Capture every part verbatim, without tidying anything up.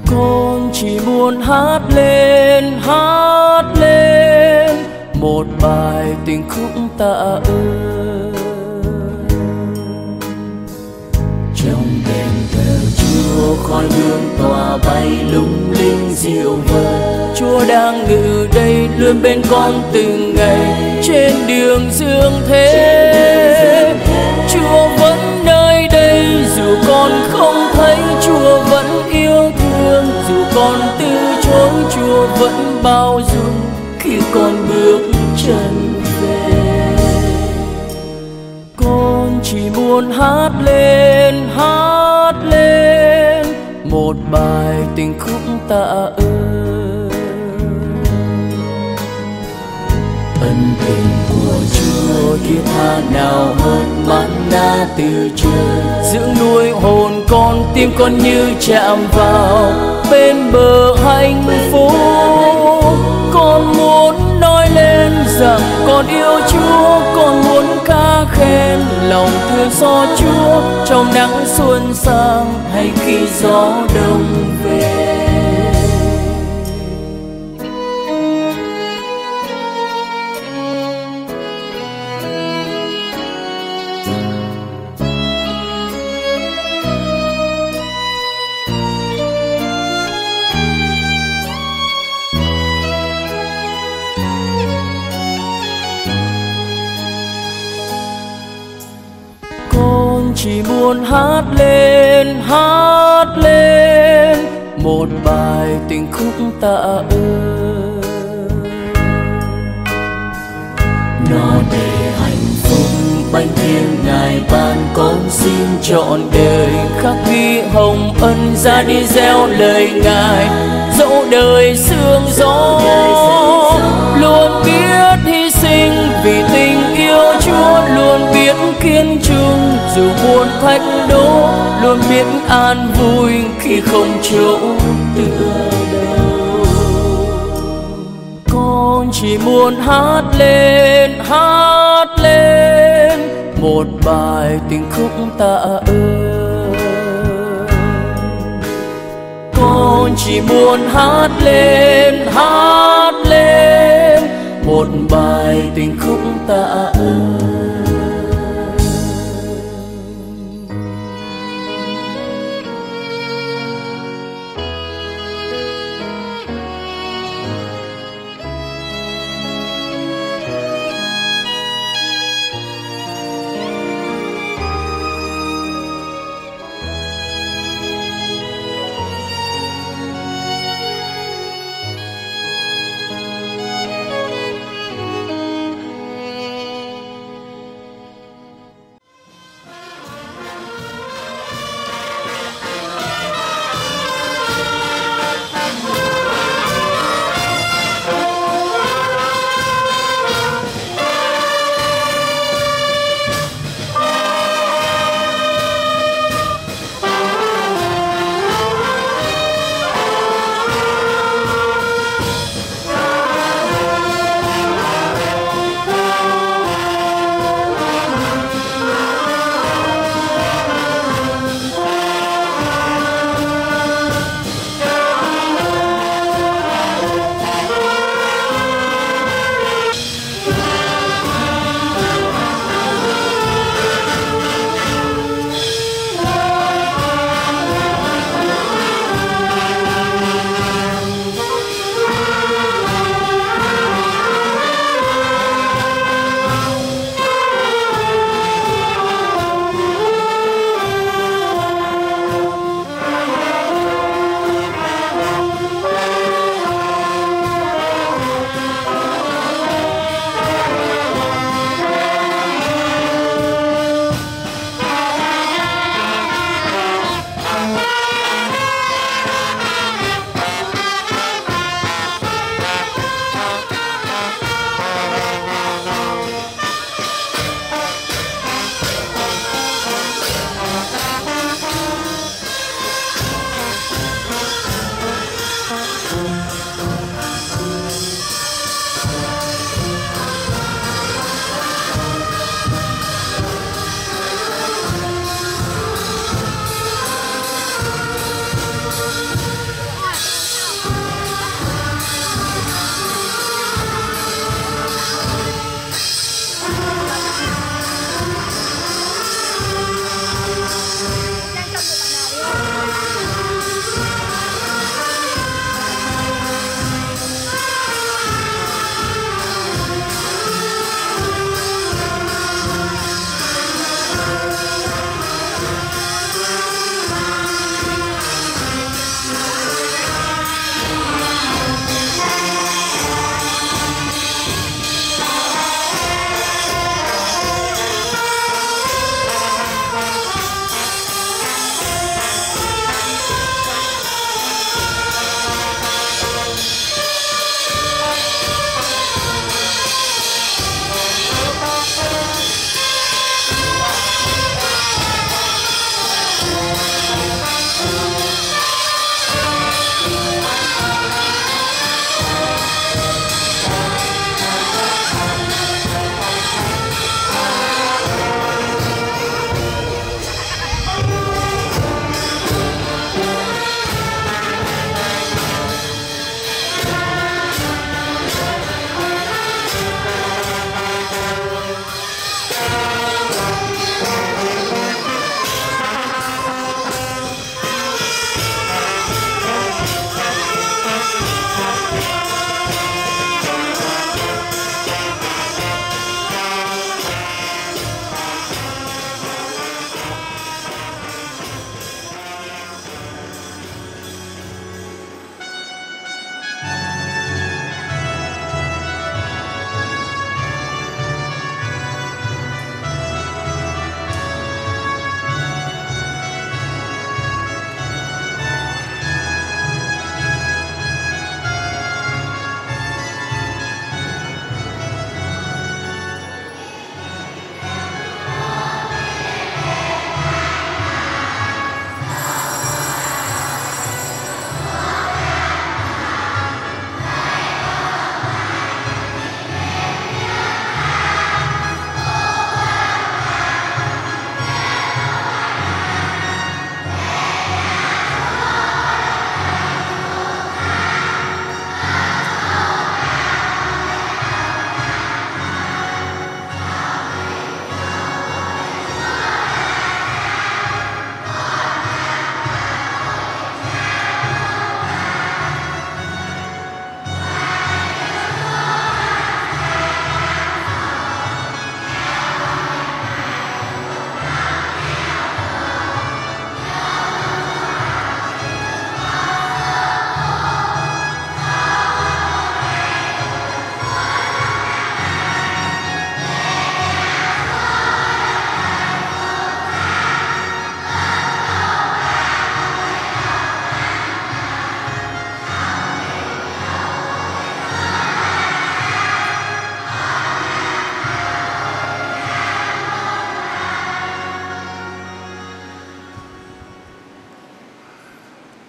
Con chỉ muốn hát lên, hát lên một bài tình khúc tạ ơn. Trong đền thờ Chúa khói hương tỏa bay lung linh diệu vời. Chúa đang ngự đây luôn bên con từng ngày trên đường dương thế. Chúa vẫn nơi đây dù con không thấy, Chúa vẫn yêu thương dù con từ chối, Chúa vẫn bao dung khi con bước chân về. Con chỉ muốn hát lên, hát lên một bài tình khúc tạ ơn. Ân tình của Chúa thiết tha nào hơn manna từ trời, dưỡng nuôi hồn con, tim con như chạm vào bên bờ hạnh phúc. Con muốn nói lên rằng con yêu Chúa, con muốn ca khen lòng thương xót Chúa trong nắng xuân sang hay khi gió đông về. Chỉ muốn hát lên, hát lên một bài tình khúc tạ ơn. Nó để hạnh phúc bánh thiêng Ngài ban, con xin trọn đời khắc ghi hồng ân, ra đi gieo lời Ngài dẫu đời sương gió. Luôn biết hy sinh vì tình yêu Chúa, luôn biết kiên trung dù muôn thách đố, luôn biết an vui khi không chỗ tựa đâu. Con chỉ muốn hát lên, hát lên một bài tình khúc tạ ơn. Con chỉ muốn hát lên, hát lên một bài tình khúc tạ ơn.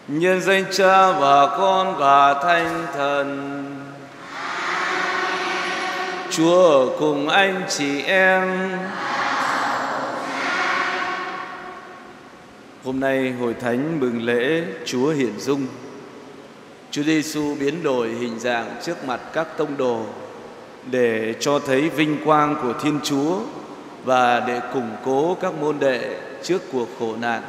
nhân danh Cha và Con và Thánh Thần. Chúa ở cùng anh chị em. Hôm nay Hội Thánh mừng lễ Chúa Hiển Dung. Chúa Giêsu biến đổi hình dạng trước mặt các tông đồ để cho thấy vinh quang của Thiên Chúa và để củng cố các môn đệ trước cuộc khổ nạn.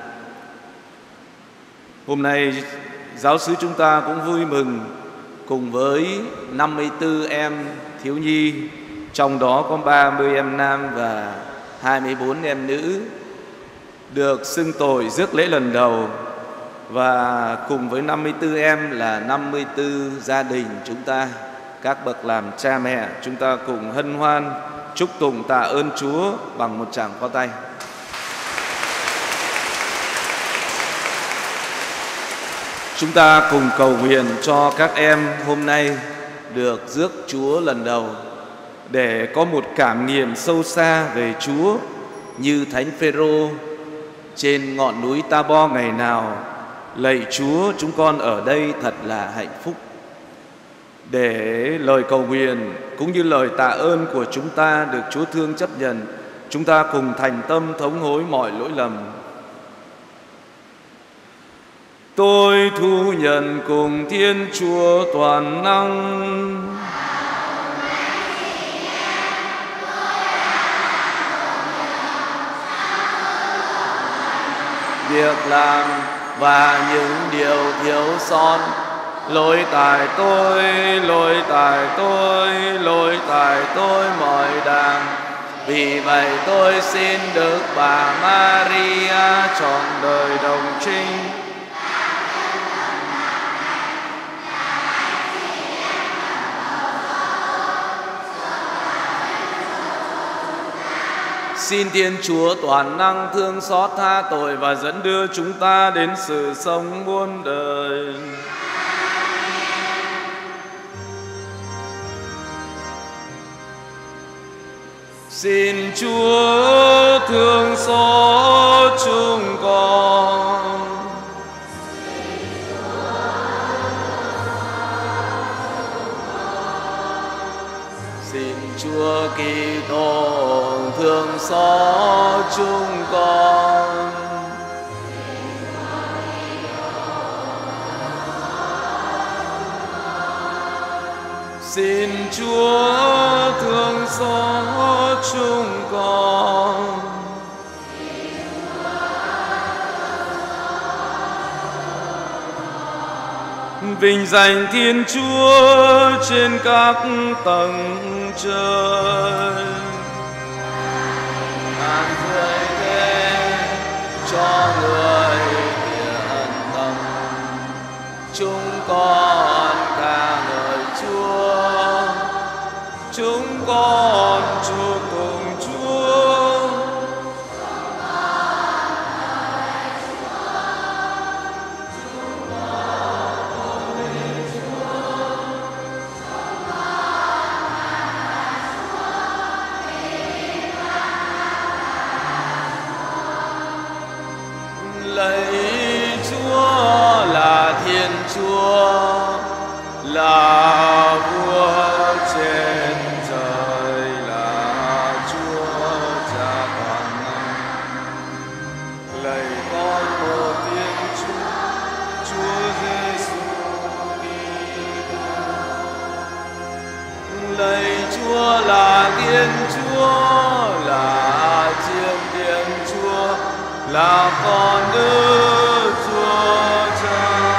Hôm nay giáo xứ chúng ta cũng vui mừng cùng với năm mươi tư em thiếu nhi, trong đó có ba mươi em nam và hai mươi bốn em nữ được xưng tội rước lễ lần đầu, và cùng với năm mươi tư em là năm mươi tư gia đình chúng ta, các bậc làm cha mẹ, chúng ta cùng hân hoan chúc tụng tạ ơn Chúa bằng một tràng pháo tay. Chúng ta cùng cầu nguyện cho các em hôm nay được rước Chúa lần đầu, để có một cảm nghiệm sâu xa về Chúa như Thánh Phêrô trên ngọn núi Ta-bo ngày nào: lạy Chúa, chúng con ở đây thật là hạnh phúc. Để lời cầu nguyện cũng như lời tạ ơn của chúng ta được Chúa thương chấp nhận, chúng ta cùng thành tâm thống hối mọi lỗi lầm. Tôi thu nhận cùng Thiên Chúa toàn năng việc làm và những điều thiếu sót. Lỗi tại tôi, lỗi tại tôi, lỗi tại tôi mọi đàng. Vì vậy tôi xin Đức Bà Maria trọn đời đồng trinh, xin Thiên Chúa toàn năng thương xót tha tội và dẫn đưa chúng ta đến sự sống muôn đời. Xin Chúa thương xót chúng con. Xin Chúa Kitô thương xót chúng con. Xin Chúa thương xót chúng con. Vinh danh Thiên Chúa trên các tầng trời. An vui thế cho người thiện tâm. Chúng con ca ngợi Chúa, chúng con chúc tụng Chúa. Lạy Chúa là Thiên Chúa, là vua trên trời, là Chúa Cha toàn năng. Lạy con một Thiên Chúa, Chúa Giêsu Kitô. Lạy Chúa là Thiên Chúa, là Chiên Thiên Chúa, là con Đức Chúa Cha.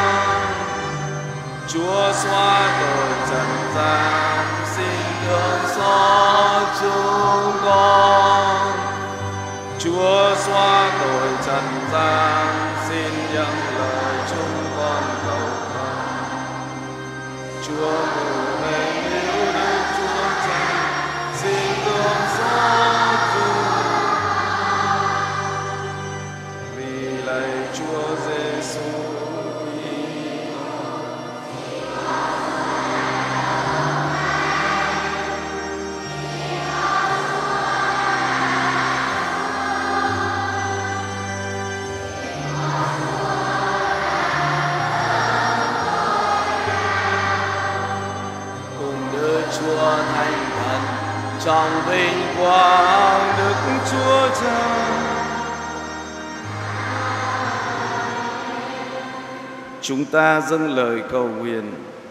Chúa xóa tội trần gian, xin thương xót chúng con. Chúa xóa tội trần gian, xin nhận lời chúng con cầu khẩn. Chúa ngự lên liễu Đức Chúa Cha, xin thương xót chúng con. Vì lạy Chúa Giêsu trọng vinh quang Đức Chúa Cha. Chúng ta dâng lời cầu nguyện.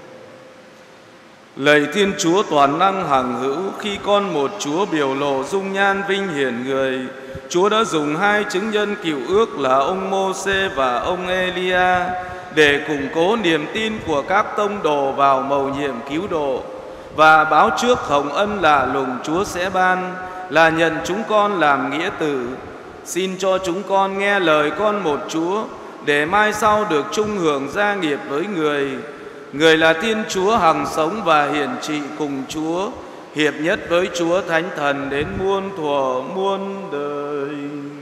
Lạy Thiên Chúa toàn năng hằng hữu, khi con một Chúa biểu lộ dung nhan vinh hiển người, Chúa đã dùng hai chứng nhân cựu ước là ông Mô-sê và ông Elia để củng cố niềm tin của các tông đồ vào mầu nhiệm cứu độ, và báo trước hồng ân lạ lùng Chúa sẽ ban là nhận chúng con làm nghĩa tử. Xin cho chúng con nghe lời con một Chúa, để mai sau được chung hưởng gia nghiệp với người. Người là Thiên Chúa hằng sống và hiển trị cùng Chúa, hiệp nhất với Chúa Thánh Thần đến muôn thuở muôn đời.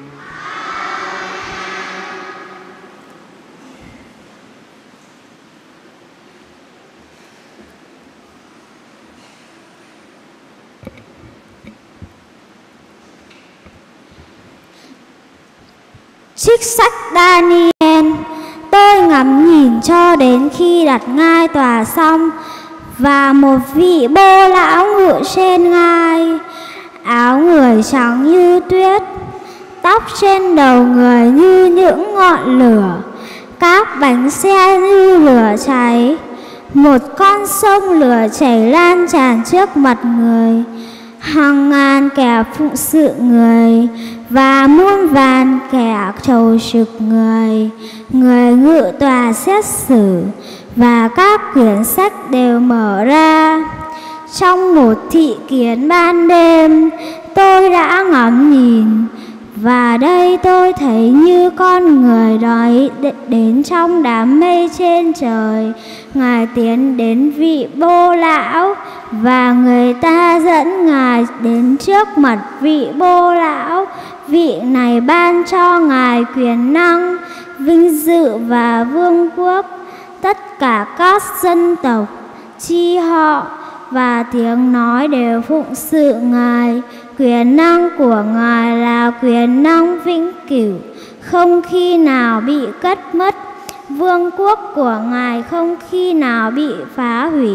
Trích sách Daniel. Tôi ngắm nhìn cho đến khi đặt ngai tòa xong, và một vị bô lão ngự trên ngai. Áo người trắng như tuyết, tóc trên đầu người như những ngọn lửa, các bánh xe như lửa cháy. Một con sông lửa chảy lan tràn trước mặt người. Hàng ngàn kẻ phụng sự người, và muôn vàn kẻ trầu trực người. Người ngự tòa xét xử, và các quyển sách đều mở ra. Trong một thị kiến ban đêm, tôi đã ngắm nhìn, và đây tôi thấy như con người đói đến trong đám mây trên trời. Ngài tiến đến vị bô lão, và người ta dẫn Ngài đến trước mặt vị bô lão. Vị này ban cho Ngài quyền năng, vinh dự và vương quốc. Tất cả các dân tộc, chi họ và tiếng nói đều phụng sự Ngài. Quyền năng của Ngài là quyền năng vĩnh cửu, không khi nào bị cất mất. Vương quốc của Ngài không khi nào bị phá hủy.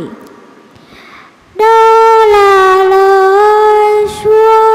Đó là lời Chúa.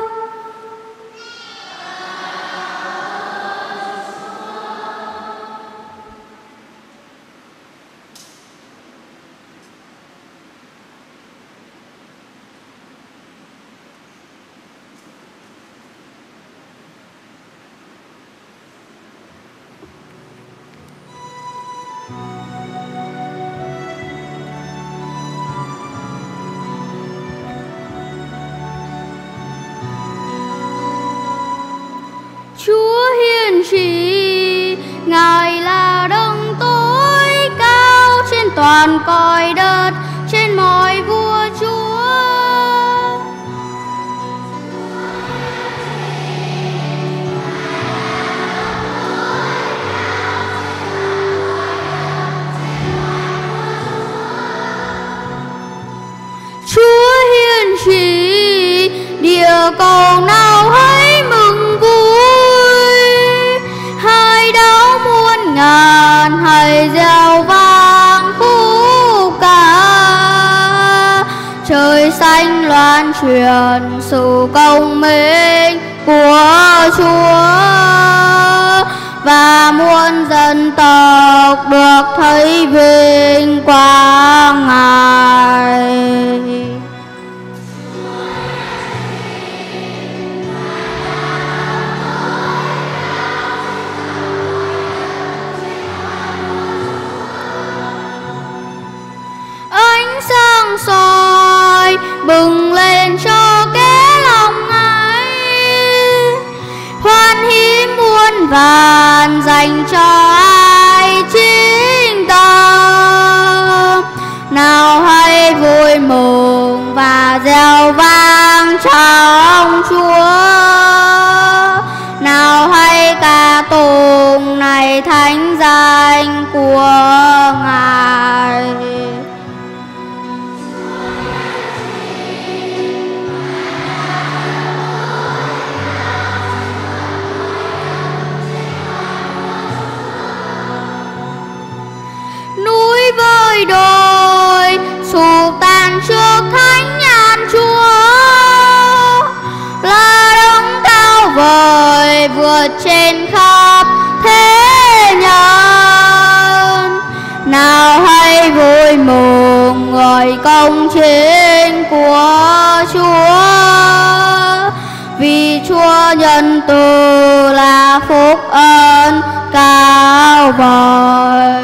Chúa hiền trị, Ngài là đấng tối cao trên toàn cõi đất, trên mọi vua chúa. Chúa hiền trị, địa cầu nào hãy mừng vui, hai đáo muôn ngàn hãy reo vang khúc ca. Trời xanh loan truyền sự công minh của Chúa, và muôn dân tộc được thấy vinh quang Ngài. Ánh sáng soi bừng lên cho kẻ lòng ấy, hoan hỷ muôn vàn dành cho ai chính tâm. Nào hãy vui mừng và reo vang trong Chúa, nào hãy ca tụng này thánh danh của Ngài. Núi với đồi sụp tan trước thánh nhàn Chúa, trên khắp thế nhân. Nào hãy vui mừng ngợi công chính của Chúa, vì Chúa nhân từ là phúc ơn cao vời.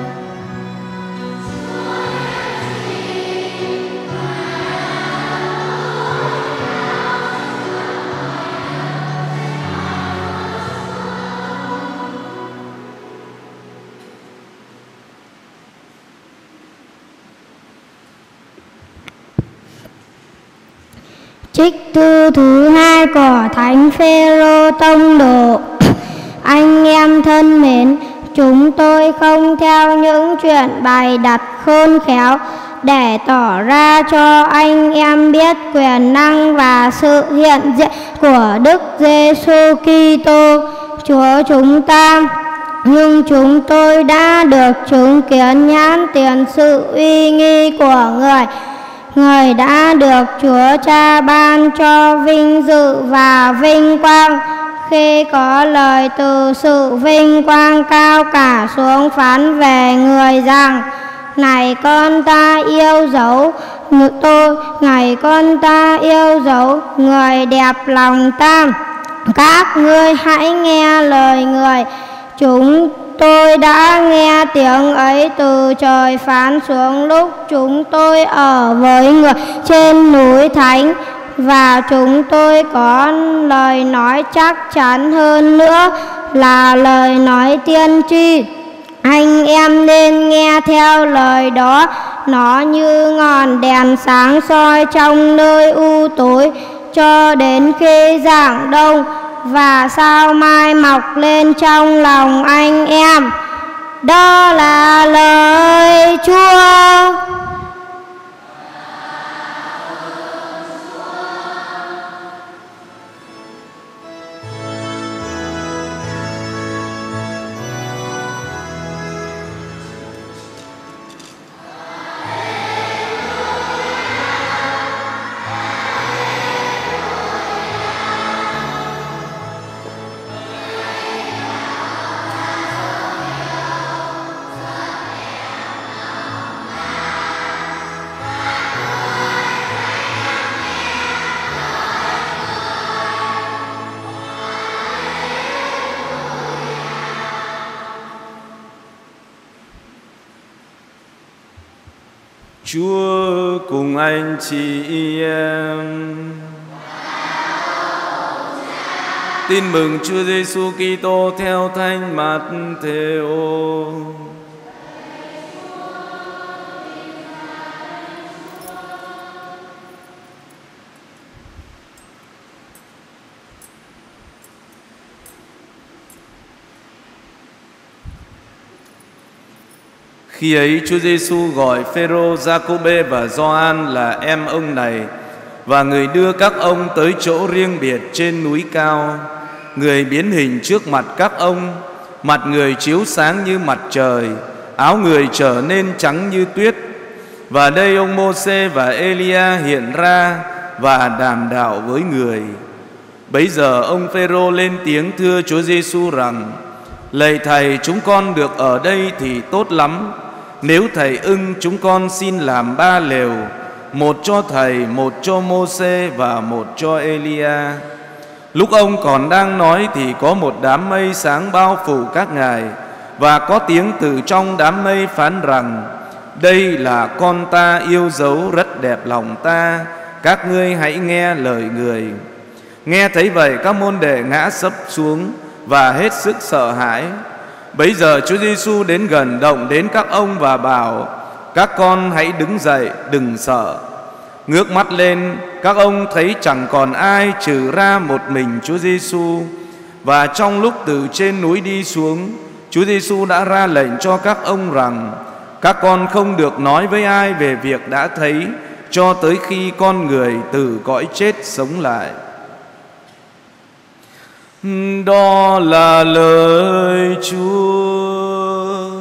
Trích thư thứ hai của Thánh Phêrô Tông Đồ. Anh em thân mến, chúng tôi không theo những chuyện bày đặt khôn khéo để tỏ ra cho anh em biết quyền năng và sự hiện diện của Đức Giêsu Kitô Chúa chúng ta, nhưng chúng tôi đã được chứng kiến nhãn tiền sự uy nghi của Người. Người đã được Chúa Cha ban cho vinh dự và vinh quang, khi có lời từ sự vinh quang cao cả xuống phán về Người rằng: Này con ta yêu dấu tôi, này con ta yêu dấu Người đẹp lòng ta, các ngươi hãy nghe lời Người. Chúng tôi đã nghe tiếng ấy từ trời phán xuống lúc chúng tôi ở với Người trên núi Thánh, và chúng tôi có lời nói chắc chắn hơn nữa là lời nói tiên tri. Anh em nên nghe theo lời đó, nó như ngọn đèn sáng soi trong nơi u tối, cho đến khi rạng đông và sao mai mọc lên trong lòng anh em. Đó là lời Chúa. Chúa cùng anh chị em. Tin mừng Chúa Giêsu Kitô theo Thánh Mát-thêu. Khi ấy Chúa Giêsu gọi Phêrô, Giacôbê và Gioan là em ông này, và Người đưa các ông tới chỗ riêng biệt trên núi cao. Người biến hình trước mặt các ông, mặt Người chiếu sáng như mặt trời, áo Người trở nên trắng như tuyết. Và đây ông Mô-sê và Ê-li-a hiện ra và đàm đạo với Người. Bấy giờ ông Phêrô lên tiếng thưa Chúa Giêsu rằng: Lạy Thầy, chúng con được ở đây thì tốt lắm. Nếu Thầy ưng, chúng con xin làm ba lều, một cho Thầy, một cho Mô-sê và một cho Ê-li-a. Lúc ông còn đang nói thì có một đám mây sáng bao phủ các ngài, và có tiếng từ trong đám mây phán rằng: Đây là con ta yêu dấu rất đẹp lòng ta, các ngươi hãy nghe lời Người. Nghe thấy vậy, các môn đệ ngã sấp xuống và hết sức sợ hãi. Bấy giờ Chúa Giêsu đến gần, động đến các ông và bảo: Các con hãy đứng dậy, đừng sợ. Ngước mắt lên, các ông thấy chẳng còn ai trừ ra một mình Chúa Giêsu. Và trong lúc từ trên núi đi xuống, Chúa Giêsu đã ra lệnh cho các ông rằng: Các con không được nói với ai về việc đã thấy, cho tới khi con người từ cõi chết sống lại. Đó là lời Chúa.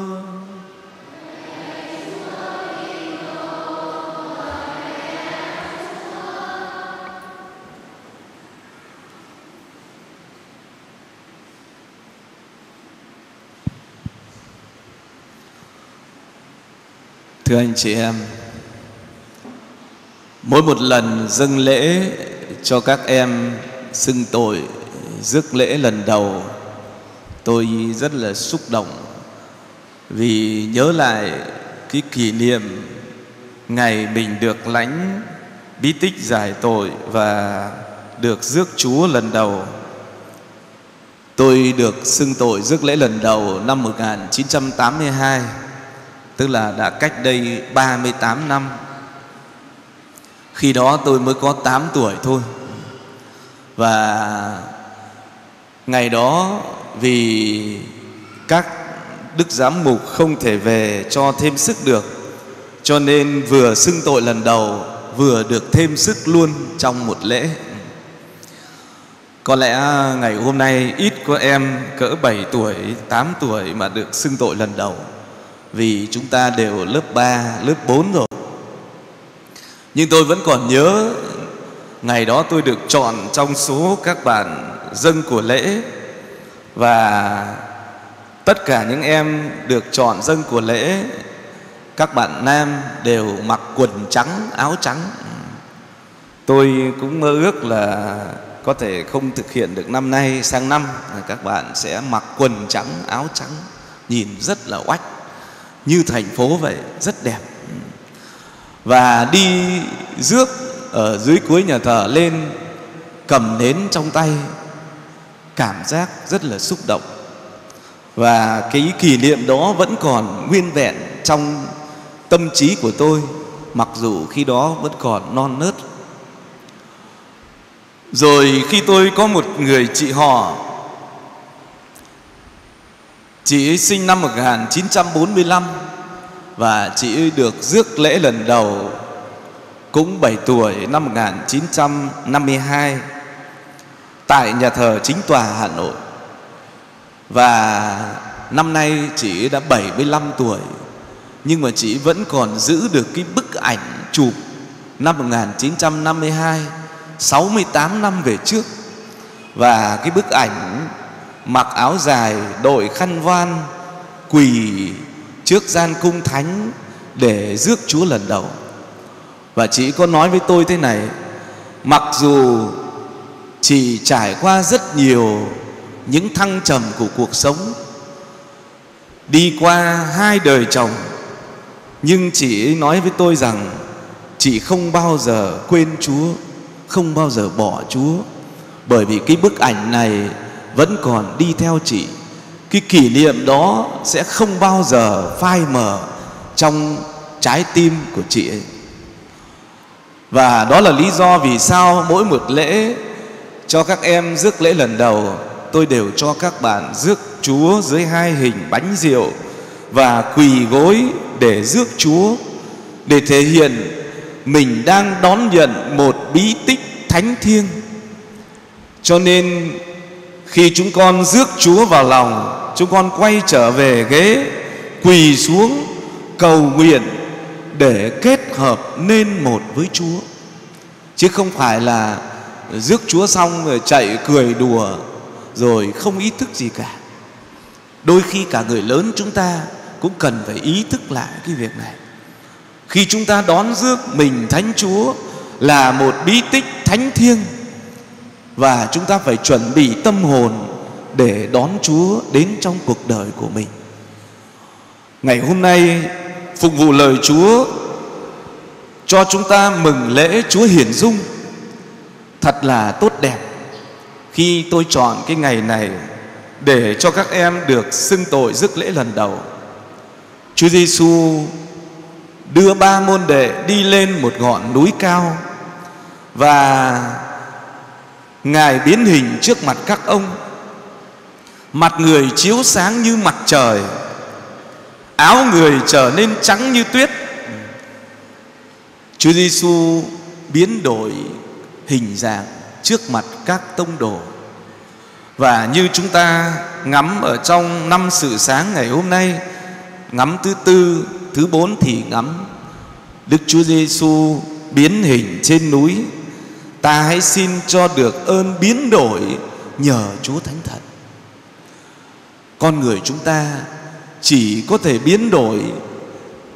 Thưa anh chị em, mỗi một lần dâng lễ cho các em xưng tội rước lễ lần đầu, tôi rất là xúc động vì nhớ lại cái kỷ niệm ngày mình được lãnh bí tích giải tội và được rước Chúa lần đầu. Tôi được xưng tội rước lễ lần đầu năm một nghìn chín trăm tám mươi hai, tức là đã cách đây ba mươi tám năm. Khi đó tôi mới có tám tuổi thôi. Và ngày đó vì các đức giám mục không thể về cho thêm sức được, cho nên vừa xưng tội lần đầu vừa được thêm sức luôn trong một lễ. Có lẽ ngày hôm nay ít có em cỡ bảy tuổi, tám tuổi mà được xưng tội lần đầu, vì chúng ta đều lớp ba, lớp bốn rồi. Nhưng tôi vẫn còn nhớ ngày đó tôi được chọn trong số các bạn dâng của lễ. Và tất cả những em được chọn dâng của lễ, các bạn nam đều mặc quần trắng, áo trắng. Tôi cũng mơ ước là có thể không thực hiện được năm nay, sang năm các bạn sẽ mặc quần trắng, áo trắng, nhìn rất là oách, như thành phố vậy, rất đẹp. Và đi rước ở dưới cuối nhà thờ lên, cầm nến trong tay, cảm giác rất là xúc động. Và cái kỷ niệm đó vẫn còn nguyên vẹn trong tâm trí của tôi, mặc dù khi đó vẫn còn non nớt. Rồi khi tôi có một người chị họ, chị ấy sinh năm một nghìn chín trăm bốn mươi lăm và chị ấy được rước lễ lần đầu cũng bảy tuổi năm một nghìn chín trăm năm mươi hai tại nhà thờ Chính Tòa Hà Nội. Và năm nay chị ấy đã bảy mươi lăm tuổi, nhưng mà chị vẫn còn giữ được cái bức ảnh chụp năm một nghìn chín trăm năm mươi hai, sáu mươi tám năm về trước. Và cái bức ảnh mặc áo dài, đội khăn voan, quỳ trước gian cung thánh để rước Chúa lần đầu. Và chị có nói với tôi thế này: mặc dù chị trải qua rất nhiều những thăng trầm của cuộc sống, đi qua hai đời chồng, nhưng chị ấy nói với tôi rằng chị không bao giờ quên Chúa, không bao giờ bỏ Chúa. Bởi vì cái bức ảnh này vẫn còn đi theo chị. Cái kỷ niệm đó sẽ không bao giờ phai mờ trong trái tim của chị ấy. Và đó là lý do vì sao mỗi một lễ cho các em rước lễ lần đầu, tôi đều cho các bạn rước Chúa dưới hai hình bánh rượu và quỳ gối để rước Chúa, để thể hiện mình đang đón nhận một bí tích thánh thiêng. Cho nên khi chúng con rước Chúa vào lòng, chúng con quay trở về ghế, quỳ xuống cầu nguyện để kết hợp nên một với Chúa, chứ không phải là rước Chúa xong rồi chạy cười đùa rồi không ý thức gì cả. Đôi khi cả người lớn chúng ta cũng cần phải ý thức lại cái việc này. Khi chúng ta đón rước mình Thánh Chúa là một bí tích thánh thiêng, và chúng ta phải chuẩn bị tâm hồn để đón Chúa đến trong cuộc đời của mình. Ngày hôm nay phục vụ lời Chúa cho chúng ta mừng lễ Chúa Hiển Dung, thật là tốt đẹp. Khi tôi chọn cái ngày này để cho các em được xưng tội rước lễ lần đầu, Chúa Giêsu đưa ba môn đệ đi lên một ngọn núi cao, và Ngài biến hình trước mặt các ông. Mặt người chiếu sáng như mặt trời, áo người trở nên trắng như tuyết. Chúa Giêsu biến đổi hình dạng trước mặt các tông đồ. Và như chúng ta ngắm ở trong năm sự sáng ngày hôm nay, ngắm thứ tư, thứ bốn thì ngắm Đức Chúa Giêsu biến hình trên núi. Ta hãy xin cho được ơn biến đổi nhờ Chúa Thánh Thần. Con người chúng ta chỉ có thể biến đổi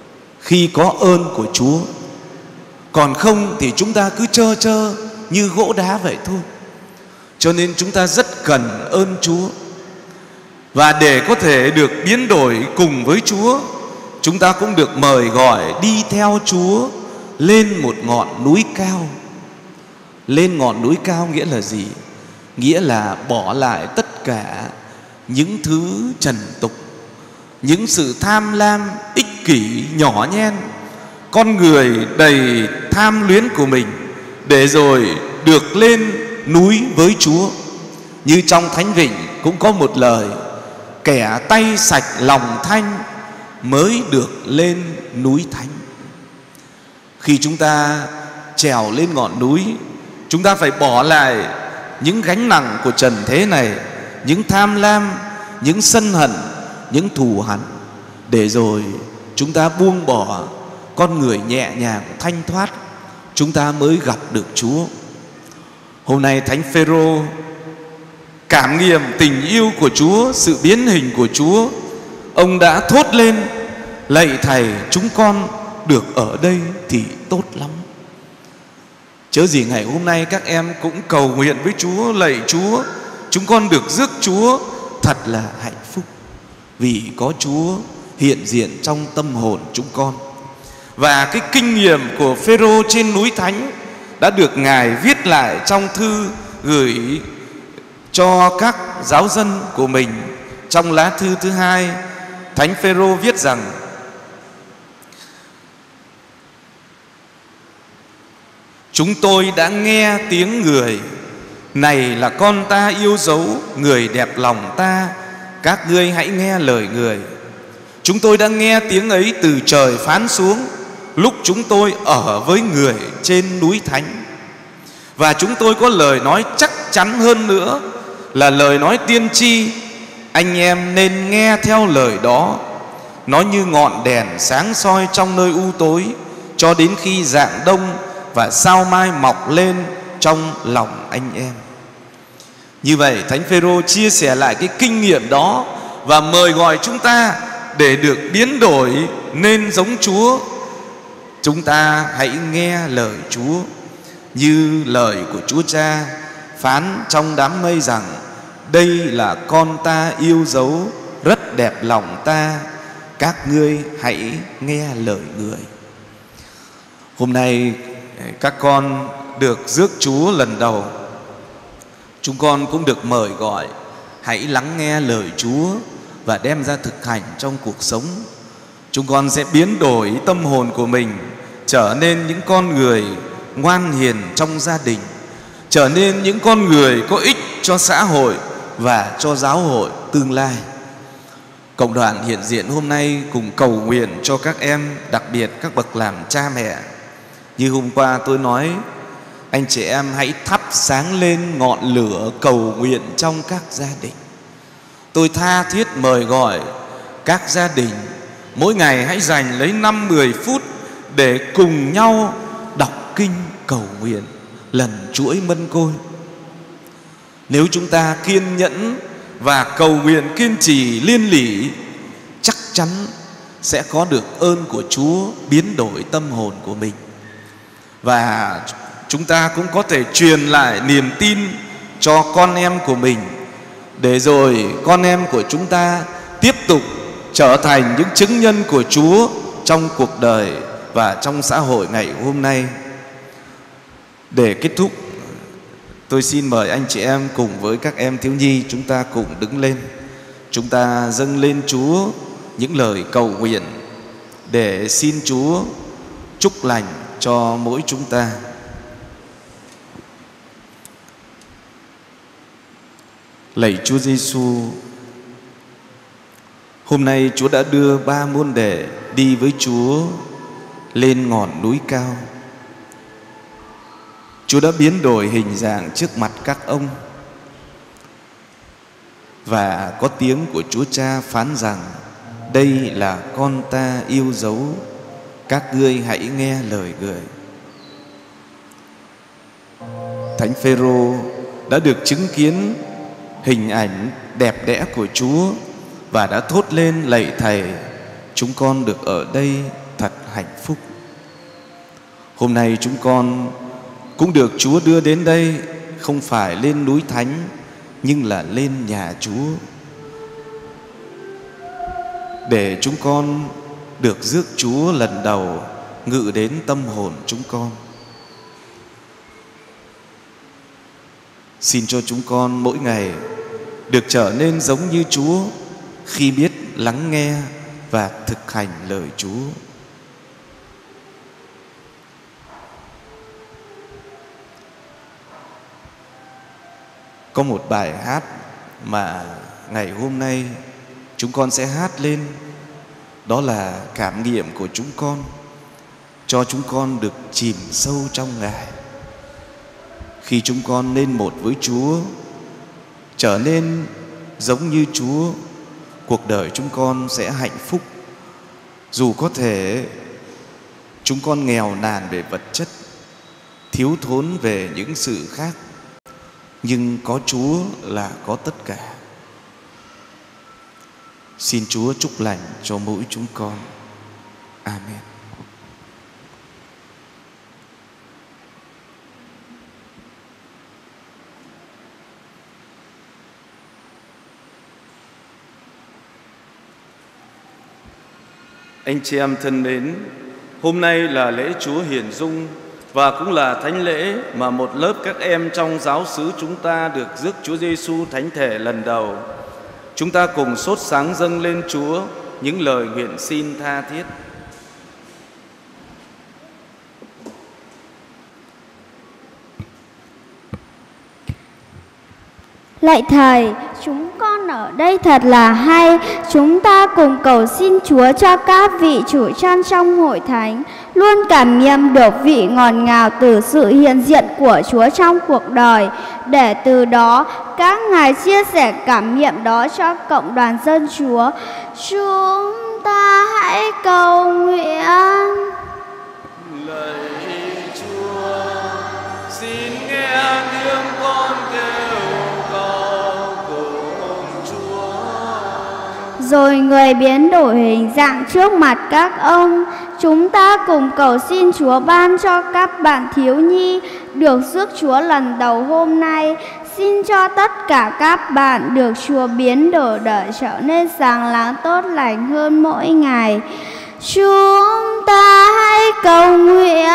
khi có ơn của Chúa. Còn không thì chúng ta cứ trơ trơ như gỗ đá vậy thôi. Cho nên chúng ta rất cần ơn Chúa. Và để có thể được biến đổi cùng với Chúa, chúng ta cũng được mời gọi đi theo Chúa lên một ngọn núi cao. Lên ngọn núi cao nghĩa là gì? Nghĩa là bỏ lại tất cả những thứ trần tục, những sự tham lam, ích kỷ, nhỏ nhen, con người đầy tham luyến của mình, để rồi được lên núi với Chúa. Như trong Thánh Vịnh cũng có một lời: kẻ tay sạch lòng thanh mới được lên núi thánh. Khi chúng ta trèo lên ngọn núi, chúng ta phải bỏ lại những gánh nặng của trần thế này, những tham lam, những sân hận, những thù hằn, để rồi chúng ta buông bỏ, con người nhẹ nhàng thanh thoát, chúng ta mới gặp được Chúa. Hôm nay Thánh Phêrô cảm nghiệm tình yêu của Chúa, sự biến hình của Chúa. Ông đã thốt lên: lạy Thầy, chúng con được ở đây thì tốt lắm. Chớ gì ngày hôm nay các em cũng cầu nguyện với Chúa: lạy Chúa, chúng con được rước Chúa thật là hạnh phúc, vì có Chúa hiện diện trong tâm hồn chúng con. Và cái kinh nghiệm của Phêrô trên núi Thánh đã được Ngài viết lại trong thư gửi cho các giáo dân của mình. Trong lá thư thứ hai, Thánh Phêrô viết rằng: chúng tôi đã nghe tiếng người, này là con ta yêu dấu, người đẹp lòng ta, các ngươi hãy nghe lời người. Chúng tôi đã nghe tiếng ấy từ trời phán xuống, lúc chúng tôi ở với người trên núi Thánh. Và chúng tôi có lời nói chắc chắn hơn nữa, là lời nói tiên tri. Anh em nên nghe theo lời đó. Nó như ngọn đèn sáng soi trong nơi u tối, cho đến khi rạng đông và sao mai mọc lên trong lòng anh em. Như vậy Thánh Phêrô chia sẻ lại cái kinh nghiệm đó và mời gọi chúng ta để được biến đổi nên giống Chúa. Chúng ta hãy nghe lời Chúa, như lời của Chúa Cha phán trong đám mây rằng: đây là con ta yêu dấu, rất đẹp lòng ta, các ngươi hãy nghe lời người. Hôm nay các con được rước Chúa lần đầu, chúng con cũng được mời gọi hãy lắng nghe lời Chúa và đem ra thực hành trong cuộc sống. Chúng con sẽ biến đổi tâm hồn của mình, trở nên những con người ngoan hiền trong gia đình, trở nên những con người có ích cho xã hội và cho giáo hội tương lai. Cộng đoàn hiện diện hôm nay cùng cầu nguyện cho các em, đặc biệt các bậc làm cha mẹ. Như hôm qua tôi nói, anh chị em hãy thắp sáng lên ngọn lửa cầu nguyện trong các gia đình. Tôi tha thiết mời gọi các gia đình mỗi ngày hãy dành lấy năm mười phút để cùng nhau đọc kinh cầu nguyện lần chuỗi mân côi. Nếu chúng ta kiên nhẫn và cầu nguyện kiên trì liên lỉ, chắc chắn sẽ có được ơn của Chúa biến đổi tâm hồn của mình. Và chúng ta cũng có thể truyền lại niềm tin cho con em của mình, để rồi con em của chúng ta tiếp tục trở thành những chứng nhân của Chúa trong cuộc đời và trong xã hội ngày hôm nay. Để kết thúc, tôi xin mời anh chị em cùng với các em thiếu nhi chúng ta cùng đứng lên. Chúng ta dâng lên Chúa những lời cầu nguyện để xin Chúa chúc lành cho mỗi chúng ta. Lạy Chúa Giêsu, hôm nay Chúa đã đưa ba môn đệ đi với Chúa lên ngọn núi cao. Chúa đã biến đổi hình dạng trước mặt các ông, và có tiếng của Chúa Cha phán rằng: đây là con ta yêu dấu, các ngươi hãy nghe lời người. Thánh Phêrô đã được chứng kiến hình ảnh đẹp đẽ của Chúa và đã thốt lên: lạy Thầy, chúng con được ở đây thật hạnh phúc. Hôm nay chúng con cũng được Chúa đưa đến đây, không phải lên núi Thánh, nhưng là lên nhà Chúa, để chúng con được rước Chúa lần đầu ngự đến tâm hồn chúng con. Xin cho chúng con mỗi ngày được trở nên giống như Chúa khi biết lắng nghe và thực hành lời Chúa. Có một bài hát mà ngày hôm nay chúng con sẽ hát lên, đó là cảm nghiệm của chúng con, cho chúng con được chìm sâu trong Ngài. Khi chúng con nên một với Chúa, trở nên giống như Chúa, cuộc đời chúng con sẽ hạnh phúc. Dù có thể chúng con nghèo nàn về vật chất, thiếu thốn về những sự khác, nhưng có Chúa là có tất cả. Xin Chúa chúc lành cho mỗi chúng con. Amen. Anh chị em thân mến, hôm nay là lễ Chúa Hiển Dung và cũng là thánh lễ mà một lớp các em trong giáo xứ chúng ta được rước Chúa Giêsu thánh thể lần đầu. Chúng ta cùng sốt sáng dâng lên Chúa những lời nguyện xin tha thiết. Lạy Thầy, chúng con ở đây thật là hay. Chúng ta cùng cầu xin Chúa cho các vị chủ chăn trong hội thánh luôn cảm nghiệm được vị ngọt ngào từ sự hiện diện của Chúa trong cuộc đời, để từ đó các ngài chia sẻ cảm nghiệm đó cho cộng đoàn dân Chúa. Chúng ta hãy cầu nguyện. Lạy Chúa, xin nghe tiếng con kêu cầu cùng Chúa. Rồi người biến đổi hình dạng trước mặt các ông. Chúng ta cùng cầu xin Chúa ban cho các bạn thiếu nhi được rước Chúa lần đầu hôm nay. Xin cho tất cả các bạn được Chúa biến đổi để trở nên sáng láng tốt lành hơn mỗi ngày. Chúng ta hãy cầu nguyện.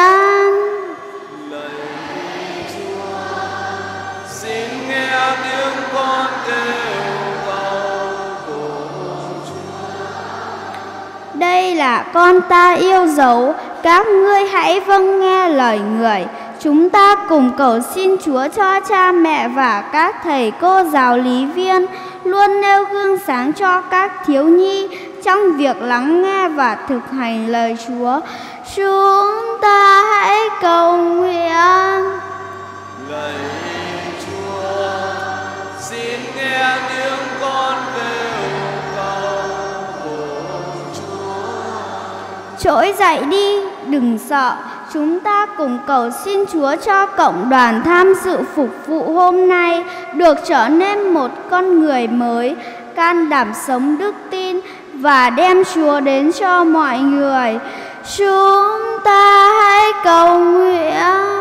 Lạy Chúa, xin nghe tiếng con kêu cầu cùng Chúa. Đây là con ta yêu dấu, các ngươi hãy vâng nghe lời người. Chúng ta cùng cầu xin Chúa cho cha mẹ và các thầy cô giáo lý viên luôn nêu gương sáng cho các thiếu nhi trong việc lắng nghe và thực hành lời Chúa. Chúng ta hãy cầu nguyện. Lạy Chúa, xin nghe tiếng con kêu cầu cùng Chúa. Trỗi dậy đi, đừng sợ. Chúng ta cùng cầu xin Chúa cho cộng đoàn tham dự phục vụ hôm nay được trở nên một con người mới, can đảm sống đức tin và đem Chúa đến cho mọi người. Chúng ta hãy cầu nguyện.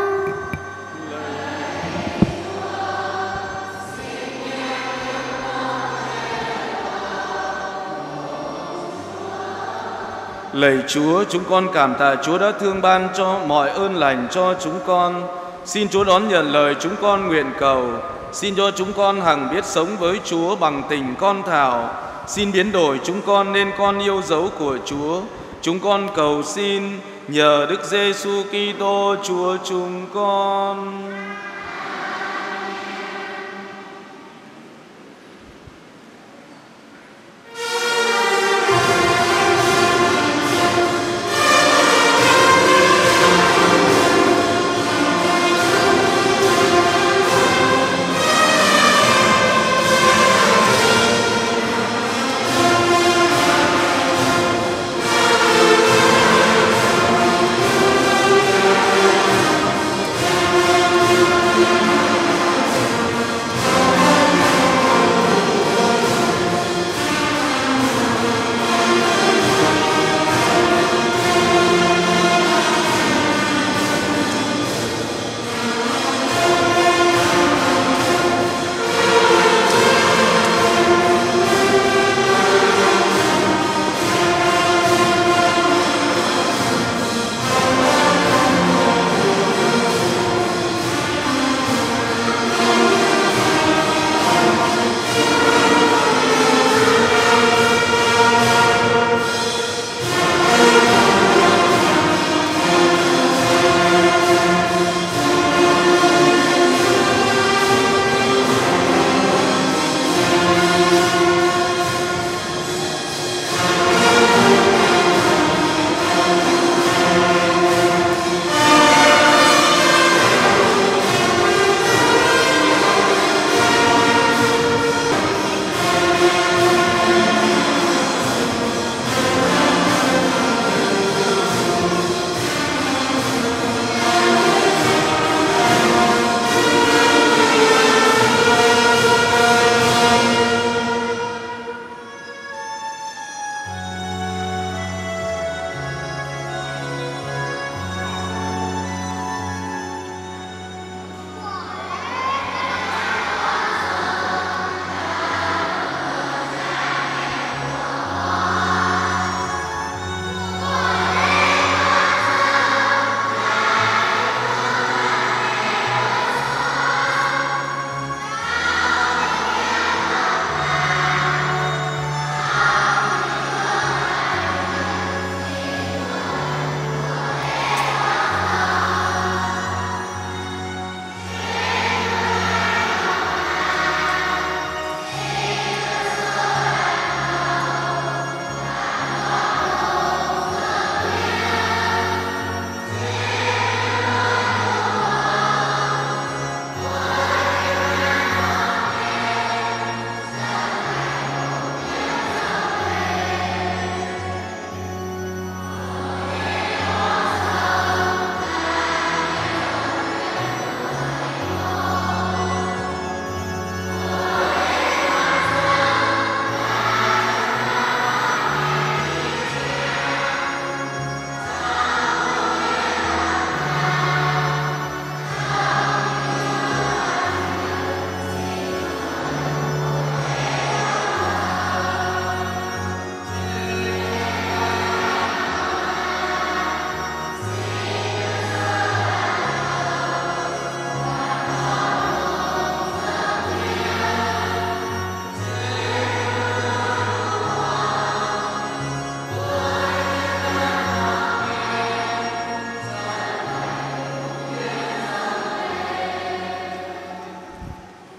Lạy Chúa, chúng con cảm tạ Chúa đã thương ban cho mọi ơn lành cho chúng con. Xin Chúa đón nhận lời chúng con nguyện cầu. Xin cho chúng con hằng biết sống với Chúa bằng tình con thảo. Xin biến đổi chúng con nên con yêu dấu của Chúa. Chúng con cầu xin nhờ Đức Giêsu Kitô Chúa chúng con.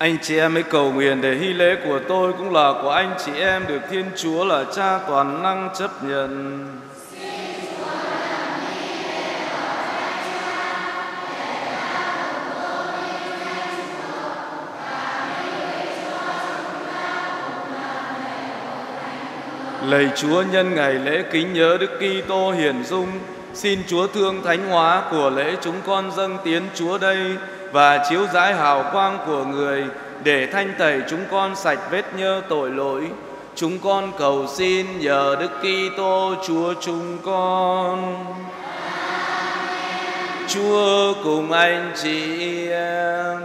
Anh chị em ấy cầu nguyện để hy lễ của tôi cũng là của anh chị em được Thiên Chúa là Cha toàn năng chấp nhận. Lạy Chúa, nhân ngày lễ kính nhớ Đức Kitô hiển dung, xin Chúa thương thánh hóa của lễ chúng con dâng tiến Chúa đây và chiếu rải hào quang của người để thanh tẩy chúng con sạch vết nhơ tội lỗi. Chúng con cầu xin nhờ Đức Kitô Chúa chúng con. Chúa cùng anh chị em.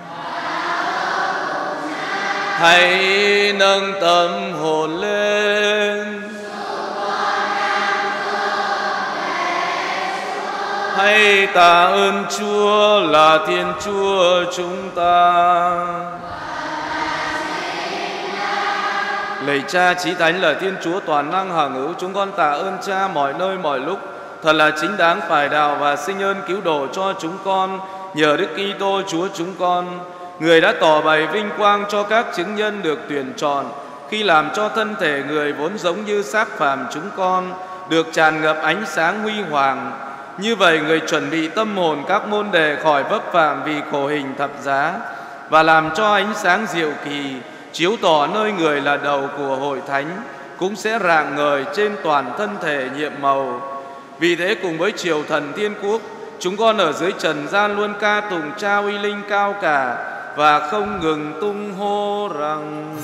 Hãy nâng tâm hồn lên. Hãy tạ ơn Chúa là Thiên Chúa chúng ta. Lạy Cha Chí Thánh là Thiên Chúa toàn năng hằng hữu, chúng con tạ ơn Cha mọi nơi mọi lúc. Thật là chính đáng phải đạo và sinh ơn cứu độ cho chúng con nhờ Đức Kitô Chúa chúng con. Người đã tỏ bày vinh quang cho các chứng nhân được tuyển chọn khi làm cho thân thể người vốn giống như xác phàm chúng con được tràn ngập ánh sáng huy hoàng. Như vậy người chuẩn bị tâm hồn các môn đệ khỏi vấp phạm vì khổ hình thập giá và làm cho ánh sáng diệu kỳ chiếu tỏ nơi người là đầu của hội thánh cũng sẽ rạng ngời trên toàn thân thể nhiệm màu. Vì thế cùng với triều thần thiên quốc, chúng con ở dưới trần gian luôn ca tụng Cha uy linh cao cả và không ngừng tung hô rằng: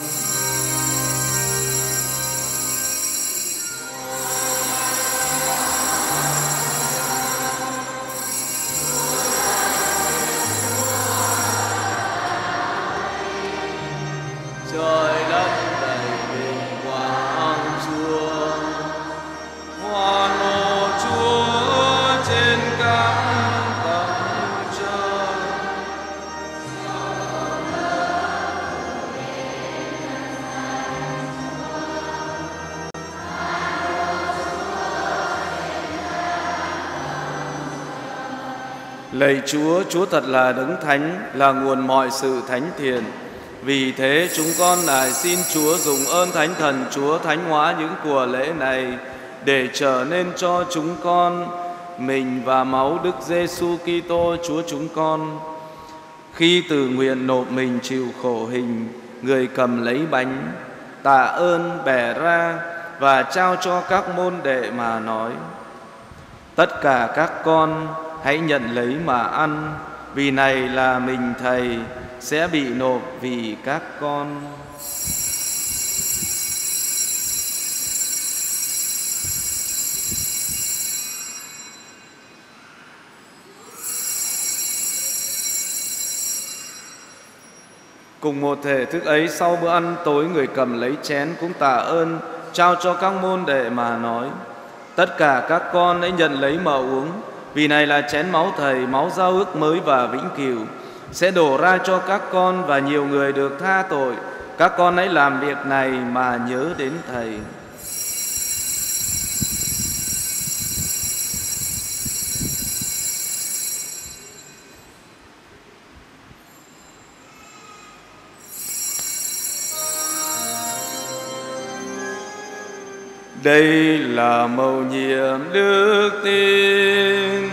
trời đất đầy vinh quang Chúa, hoan hô Chúa trên các tầng trời. Lạy Chúa, Chúa thật là đấng thánh, là nguồn mọi sự thánh thiện. Vì thế chúng con nài xin Chúa dùng ơn Thánh Thần Chúa thánh hóa những của lễ này để trở nên cho chúng con mình và máu Đức Giêsu Kitô Chúa chúng con. Khi tự nguyện nộp mình chịu khổ hình, người cầm lấy bánh, tạ ơn bẻ ra và trao cho các môn đệ mà nói: tất cả các con hãy nhận lấy mà ăn, vì này là mình Thầy sẽ bị nộp vì các con. Cùng một thể thức ấy, sau bữa ăn tối, người cầm lấy chén cũng tạ ơn, trao cho các môn đệ mà nói: tất cả các con hãy nhận lấy mà uống, vì này là chén máu Thầy, máu giao ước mới và vĩnh cửu, sẽ đổ ra cho các con và nhiều người được tha tội. Các con hãy làm việc này mà nhớ đến Thầy. Đây là mầu nhiệm đức tin.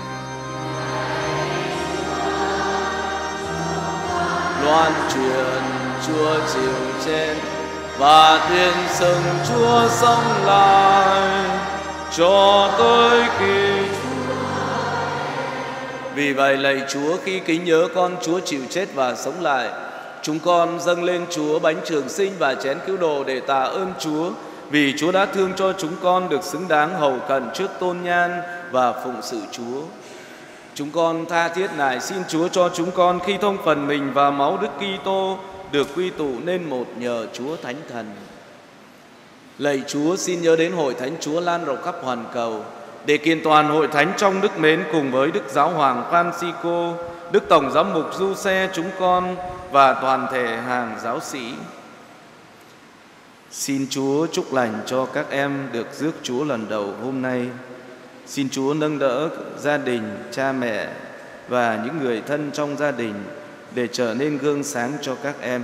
Loan truyền Chúa chịu chết và tuyên xưng Chúa sống lại cho tới khi Chúa. Vì vậy lạy Chúa, khi kính nhớ con Chúa chịu chết và sống lại, chúng con dâng lên Chúa bánh trường sinh và chén cứu độ để tạ ơn Chúa, vì Chúa đã thương cho chúng con được xứng đáng hầu cận trước tôn nhan và phụng sự Chúa. Chúng con tha thiết nài xin Chúa cho chúng con khi thông phần mình và máu Đức Kitô được quy tụ nên một nhờ Chúa Thánh Thần. Lạy Chúa, xin nhớ đến hội thánh Chúa lan rộng khắp hoàn cầu, để kiện toàn hội thánh trong đức mến cùng với Đức Giáo Hoàng Francisco, Đức Tổng Giám mục Du Xe chúng con và toàn thể hàng giáo sĩ. Xin Chúa chúc lành cho các em được rước Chúa lần đầu hôm nay. Xin Chúa nâng đỡ gia đình, cha mẹ và những người thân trong gia đình để trở nên gương sáng cho các em.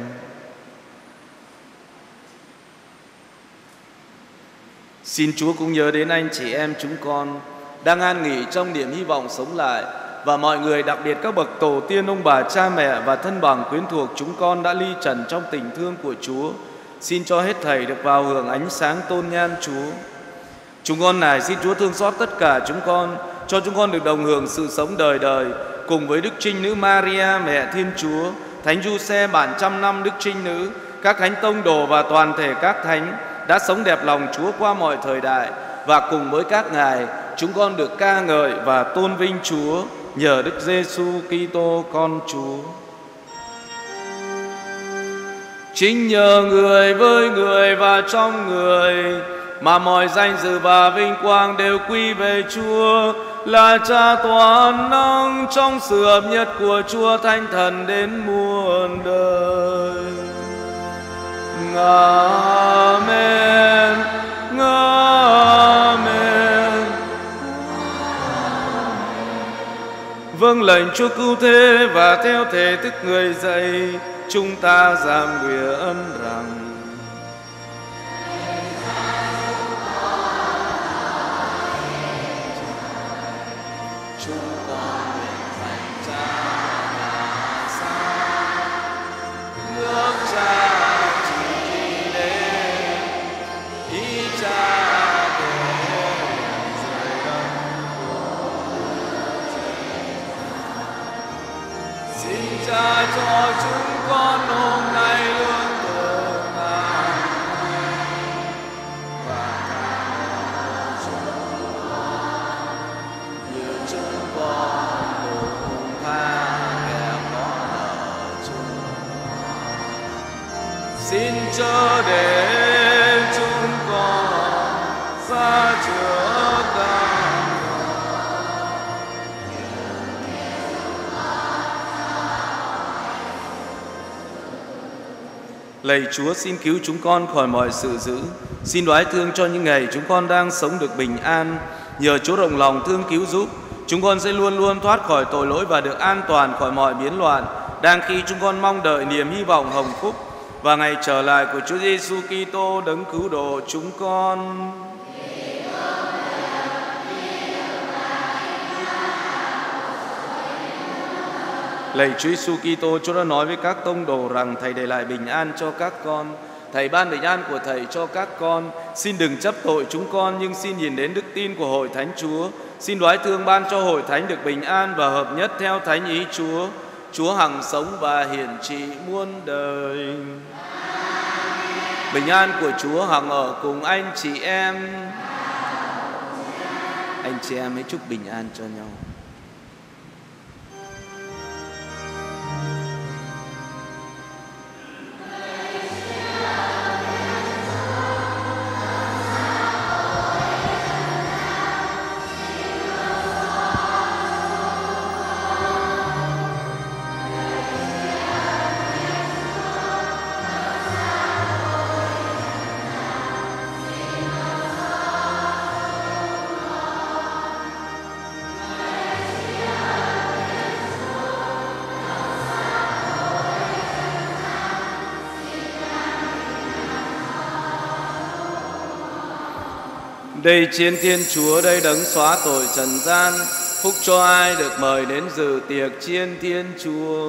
Xin Chúa cũng nhớ đến anh chị em chúng con đang an nghỉ trong niềm hy vọng sống lại, và mọi người, đặc biệt các bậc tổ tiên, ông bà, cha mẹ và thân bằng quyến thuộc chúng con đã ly trần trong tình thương của Chúa. Xin cho hết thảy được vào hưởng ánh sáng tôn nhan Chúa. Chúng con này xin Chúa thương xót tất cả chúng con, cho chúng con được đồng hưởng sự sống đời đời cùng với Đức Trinh Nữ Maria, mẹ Thiên Chúa, Thánh Giuse bản trăm năm Đức Trinh Nữ, các thánh tông đồ và toàn thể các thánh đã sống đẹp lòng Chúa qua mọi thời đại, và cùng với các ngài chúng con được ca ngợi và tôn vinh Chúa nhờ Đức Giêsu Kitô con Chúa. Chính nhờ người, với người và trong người mà mọi danh dự và vinh quang đều quy về Chúa, là Cha toàn năng, trong sự hợp nhất của Chúa Thánh Thần đến muôn đời. Amen. Amen. Vâng lệnh Chúa cứu thế, và theo thể thức người dạy, chúng ta giảng nguyện rằng: Cha cho chúng con hôm nay lương thực hàng ngày, và tha chúng con như chúng con cũng tha kẻ có nợ chúng. Xin chớ để chúng con xa chữa ta. Lạy Chúa, xin cứu chúng con khỏi mọi sự dữ. Xin đoái thương cho những ngày chúng con đang sống được bình an. Nhờ Chúa rộng lòng thương cứu giúp, chúng con sẽ luôn luôn thoát khỏi tội lỗi và được an toàn khỏi mọi biến loạn, đang khi chúng con mong đợi niềm hy vọng hồng phúc và ngày trở lại của Chúa Giêsu Kitô đấng cứu độ chúng con. Lạy Chúa Giêsu Kitô, Chúa đã nói với các tông đồ rằng Thầy để lại bình an cho các con. Thầy ban bình an của Thầy cho các con. Xin đừng chấp tội chúng con, nhưng xin nhìn đến đức tin của Hội Thánh Chúa. Xin đoái thương ban cho Hội Thánh được bình an và hợp nhất theo thánh ý Chúa. Chúa hằng sống và hiển trị muôn đời. Bình an của Chúa hằng ở cùng anh chị em. Anh chị em hãy chúc bình an cho nhau. Đây chiến Thiên Chúa, đây đấng xóa tội trần gian, phúc cho ai được mời đến dự tiệc chiên Thiên Chúa.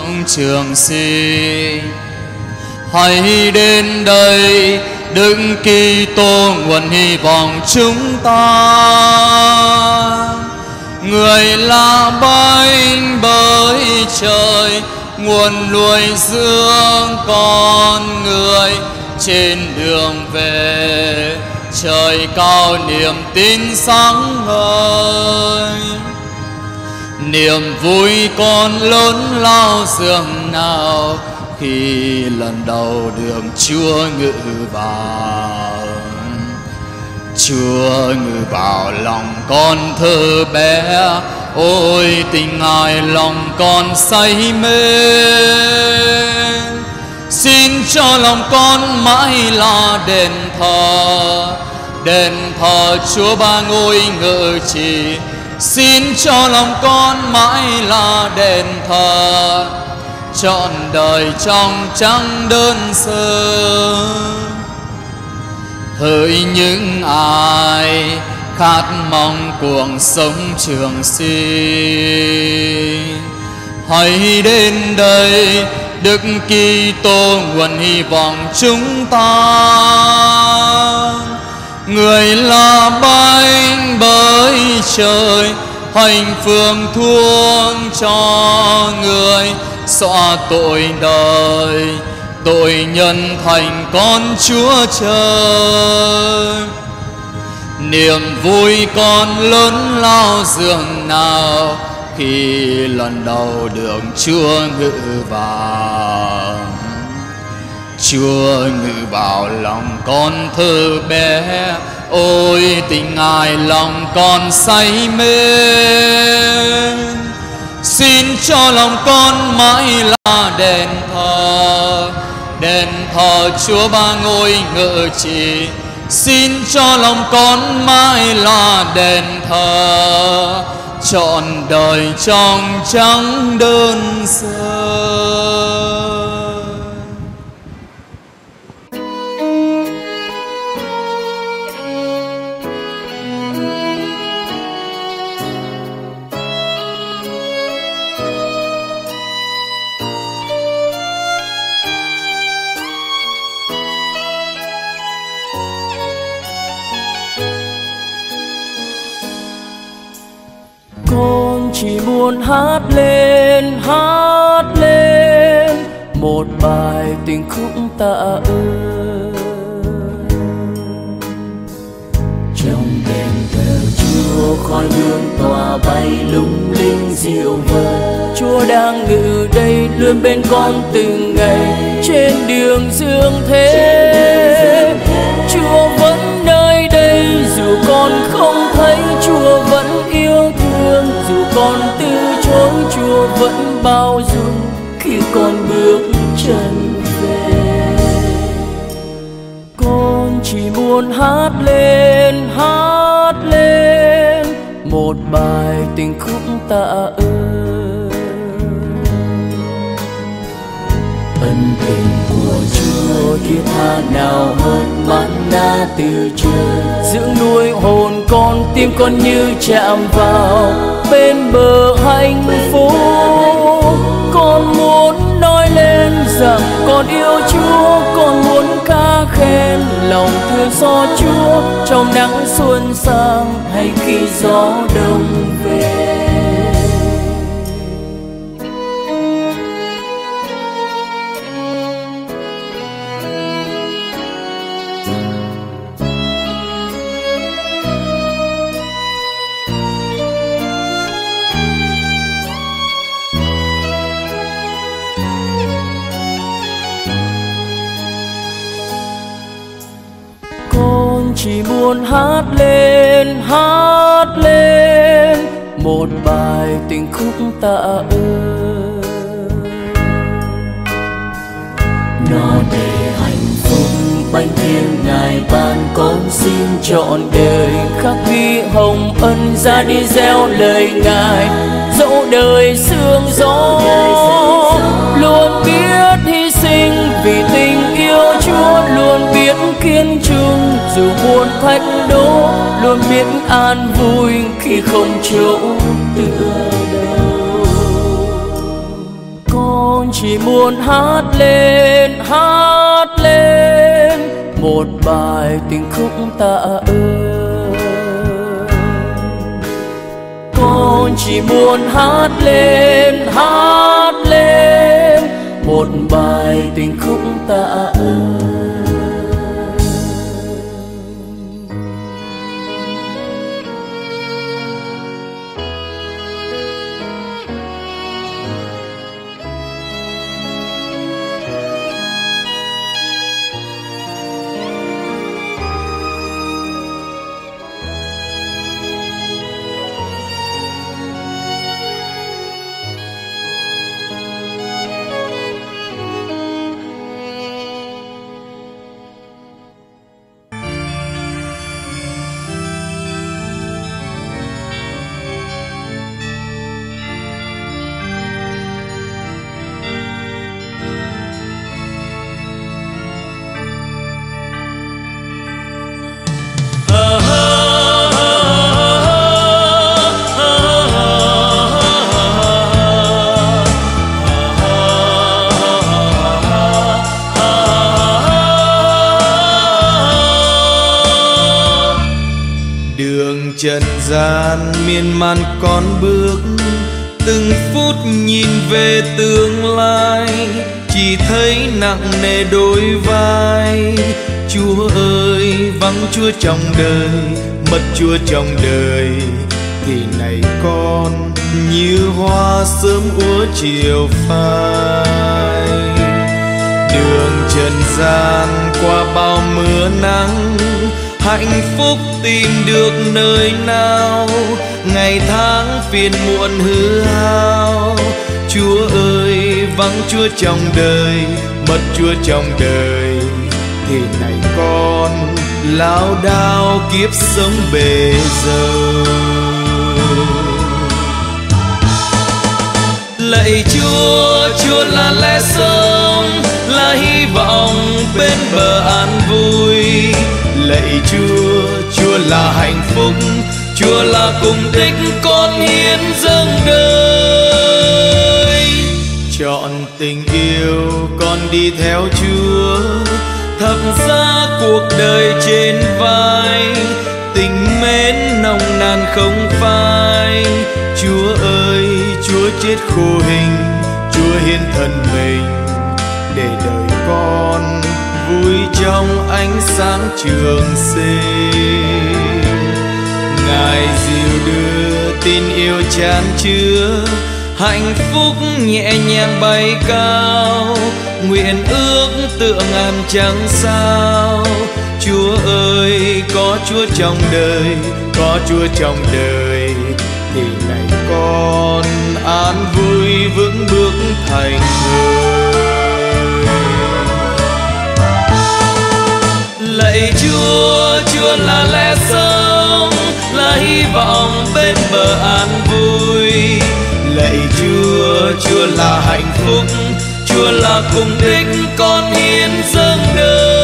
sống trường sinh. Hãy đến đây Đức Kitô nguồn hy vọng chúng ta. Người là bánh bởi trời, nguồn nuôi dưỡng con người. Trên đường về trời cao niềm tin sáng ngời. Niềm vui con lớn lao dường nào khi lần đầu được Chúa ngự vào. Chúa ngự vào lòng con thơ bé, ôi tình Ngài lòng con say mến. Xin cho lòng con mãi là đền thờ, đền thờ Chúa Ba Ngôi ngự trị. Xin cho lòng con mãi là đền thờ, trọn đời trong trắng đơn sơ. Hỡi những ai khát mong cuộc sống trường sinh, hãy đến đây Đức Kitô nguồn hy vọng chúng ta. Người là bánh bởi trời, hành phương thuốc cho người. Xóa tội đời, tội nhân thành con Chúa Trời. Niềm vui con lớn lao dường nào khi lần đầu được Chúa ngự vào. Chúa ngự vào lòng con thơ bé, ôi tình Ngài lòng con say mến. Xin cho lòng con mãi là đền thờ, đền thờ Chúa Ba Ngôi ngự trị. Xin cho lòng con mãi là đền thờ, trọn đời trong trắng đơn sơ. Con chỉ muốn hát lên, hát lên một bài tình khúc tạ ơn. Trong đền thờ Chúa khói hương tỏa bay lung linh diệu vời. Chúa đang ngự đây luôn bên con từng ngày trên đường dương thế. Chúa vẫn nơi đây dù con không thấy, Chúa vẫn yêu thương dù con từ chối. Chúa vẫn bao dung khi con bước chân về. Con chỉ muốn hát lên, hát lên một bài tình khúc tạ ơn. Ân tình của Chúa thiết tha nào hơn manna từ trời, dưỡng nuôi hồn con, tim con như chạm vào bên bờ hạnh phúc. Con muốn nói lên rằng con yêu Chúa, con muốn ca khen lòng thương xót Chúa trong nắng xuân sang hay khi gió đông về. Chỉ muốn hát lên, hát lên một bài tình khúc tạ ơn. Nó để hạnh phúc bánh thiêng Ngài ban, con xin trọn đời khắc ghi hồng ân. Ra đi gieo lời Ngài dẫu đời sương gió, luôn biết hy sinh vì tình yêu Chúa, luôn biết kiên trung dù muôn thách đố, luôn biết an vui khi không chỗ tựa đâu. Con chỉ muốn hát lên, hát lên một bài tình khúc tạ ơn. Con chỉ muốn hát lên, hát lên một bài tình khúc tạ ơn. Trần gian miên man con bước, từng phút nhìn về tương lai, chỉ thấy nặng nề đôi vai. Chúa ơi, vắng Chúa trong đời, mất Chúa trong đời, thì này con như hoa sớm úa chiều phai. Đường trần gian qua bao mưa nắng, hạnh phúc tìm được nơi nào, ngày tháng phiền muộn hư hao. Chúa ơi, vắng Chúa trong đời, mất Chúa trong đời, thì này con lao đao kiếp sống bề dâu. Lạy Chúa, Chúa là lẽ sống, là hy vọng bên bờ an vui. Lạy Chúa, Chúa là hạnh phúc, Chúa là cùng đích con hiến dâng đời. Chọn tình yêu con đi theo Chúa, thập giá cuộc đời trên vai, tình mến nồng nàn không phai. Chúa ơi, Chúa chết khô hình, Chúa hiến thân mình để đời con vui trong ánh sáng trường sinh. Ngài dìu đưa tin yêu chan chứa, hạnh phúc nhẹ nhàng bay cao, nguyện ước tựa ngàn trăng sao. Chúa ơi, có Chúa trong đời, có Chúa trong đời, thì này con an vui vững bước thành người. Lạy Chúa, Chúa là lẽ sống, là hy vọng bên bờ an vui. Lạy Chúa, Chúa là hạnh phúc, Chúa là cùng đích con hiến dâng đời.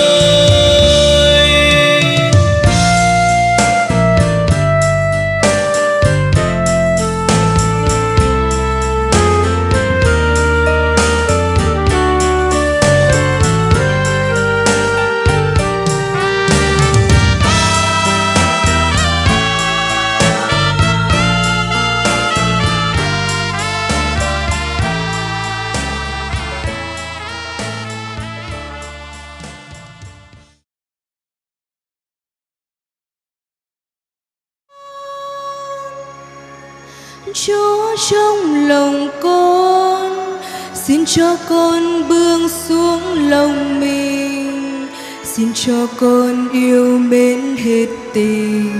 Chúa trong lòng con, xin cho con buông xuống lòng mình, xin cho con yêu mến hết tình.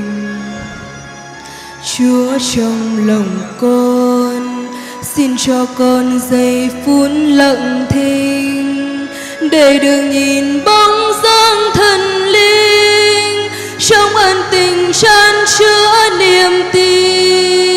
Chúa trong lòng con, xin cho con giây phút lặng thinh, để được nhìn bóng dáng thần linh trong ân tình chan chứa niềm tin.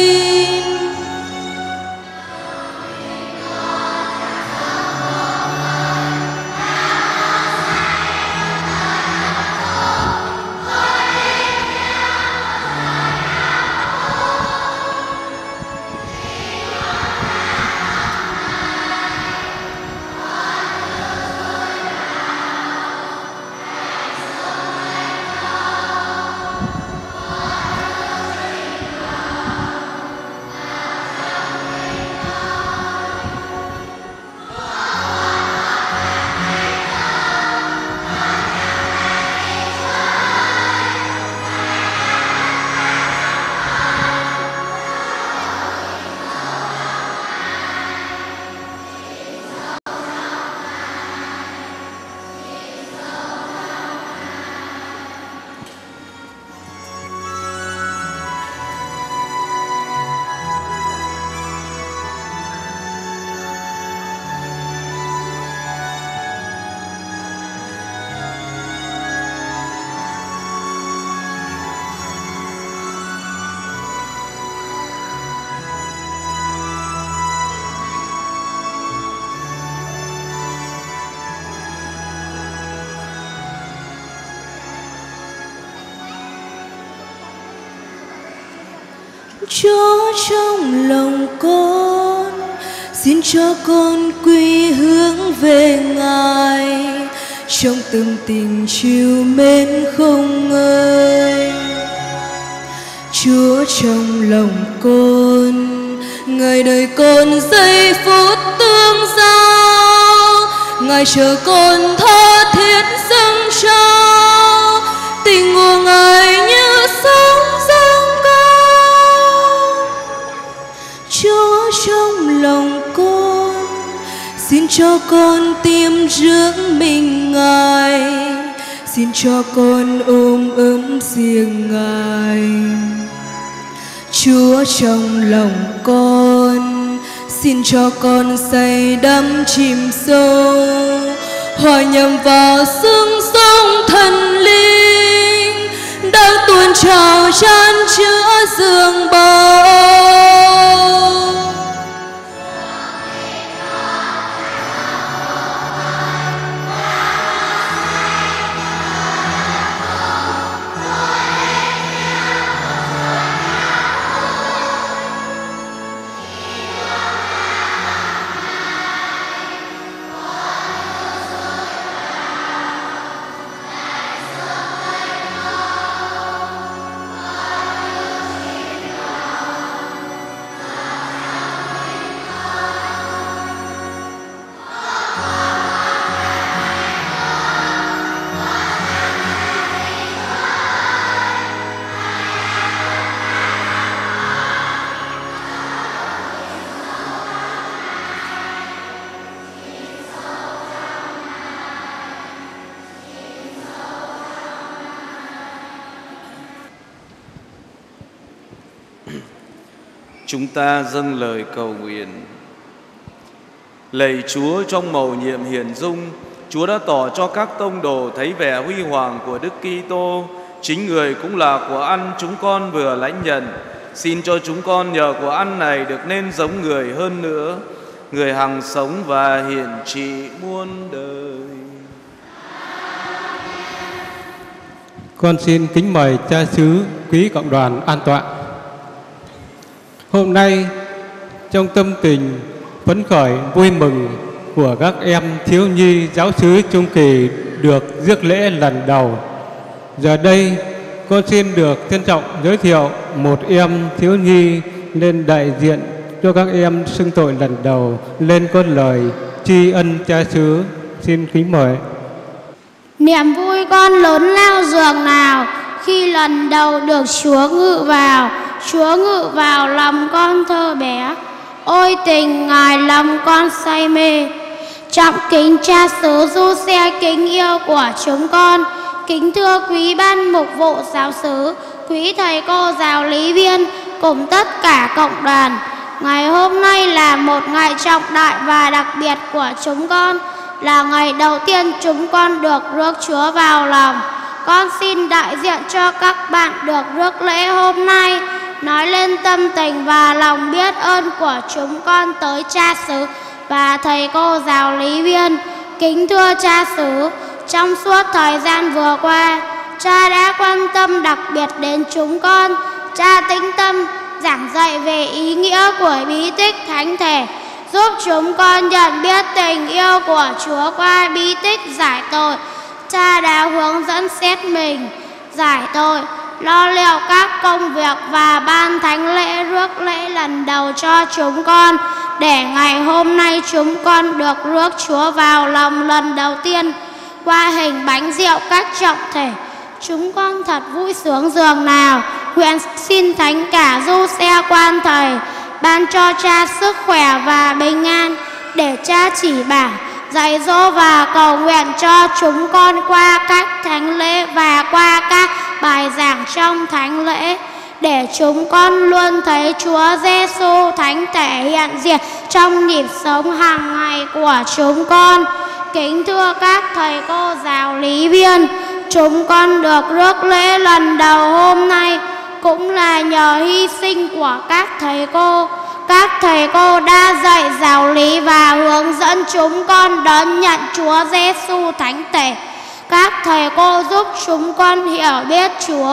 Chúa trong lòng con, xin cho con quy hướng về Ngài trong tâm tình trìu mến không ngơi. Chúa trong lòng con, Ngài đợi con giây phút tương giao, Ngài chờ con tha thiết dâng trao tình của Ngài như sóng dâng cao. Chúa trong lòng con, xin cho con tìm dưỡng mình Ngài, xin cho con ôm ấm riêng Ngài. Chúa trong lòng con, xin cho con say đắm chìm sâu, hòa nhập vào xương sống thần linh đang tuôn trào chan chứa giường bầu. Chúng ta dâng lời cầu nguyện. Lạy Chúa, trong mầu nhiệm hiển dung, Chúa đã tỏ cho các tông đồ thấy vẻ huy hoàng của Đức Kitô. Chính Người cũng là của ăn chúng con vừa lãnh nhận. Xin cho chúng con nhờ của ăn này được nên giống Người hơn nữa, Người hằng sống và hiển trị muôn đời. Con xin kính mời cha xứ, quý cộng đoàn an tọa. Hôm nay, trong tâm tình phấn khởi vui mừng của các em thiếu nhi giáo xứ Trung Kỳ được rước lễ lần đầu, giờ đây con xin được trân trọng giới thiệu một em thiếu nhi nên đại diện cho các em xưng tội lần đầu lên con lời tri ân cha xứ. Xin kính mời. Niềm vui con lớn lao dường nào khi lần đầu được Chúa ngự vào, Chúa ngự vào lòng con thơ bé. Ôi tình Ngài lòng con say mê. Trọng kính cha xứ Du Xe kính yêu của chúng con, kính thưa quý ban mục vụ giáo xứ, quý thầy cô giáo lý viên cùng tất cả cộng đoàn. Ngày hôm nay là một ngày trọng đại và đặc biệt của chúng con, là ngày đầu tiên chúng con được rước Chúa vào lòng. Con xin đại diện cho các bạn được rước lễ hôm nay nói lên tâm tình và lòng biết ơn của chúng con tới cha xứ và thầy cô giáo lý viên. Kính thưa cha xứ, trong suốt thời gian vừa qua, cha đã quan tâm đặc biệt đến chúng con. Cha tĩnh tâm giảng dạy về ý nghĩa của bí tích thánh thể, giúp chúng con nhận biết tình yêu của Chúa qua bí tích giải tội. Cha đã hướng dẫn xét mình, giải tội, lo liệu các công việc và ban thánh lễ rước lễ lần đầu cho chúng con, để ngày hôm nay chúng con được rước Chúa vào lòng lần đầu tiên qua hình bánh rượu cách trọng thể. Chúng con thật vui sướng dường nào. Nguyện xin Thánh Cả Du Xe Quan Thầy ban cho cha sức khỏe và bình an, để cha chỉ bảo, dạy dỗ và cầu nguyện cho chúng con qua các thánh lễ và qua các bài giảng trong thánh lễ, để chúng con luôn thấy Chúa Giêsu thánh thể hiện diện trong nhịp sống hàng ngày của chúng con. Kính thưa các thầy cô giáo lý viên, chúng con được rước lễ lần đầu hôm nay cũng là nhờ hy sinh của các thầy cô. Các thầy cô đã dạy giáo lý và hướng dẫn chúng con đón nhận Chúa Giêsu thánh thể. Các thầy cô giúp chúng con hiểu biết Chúa,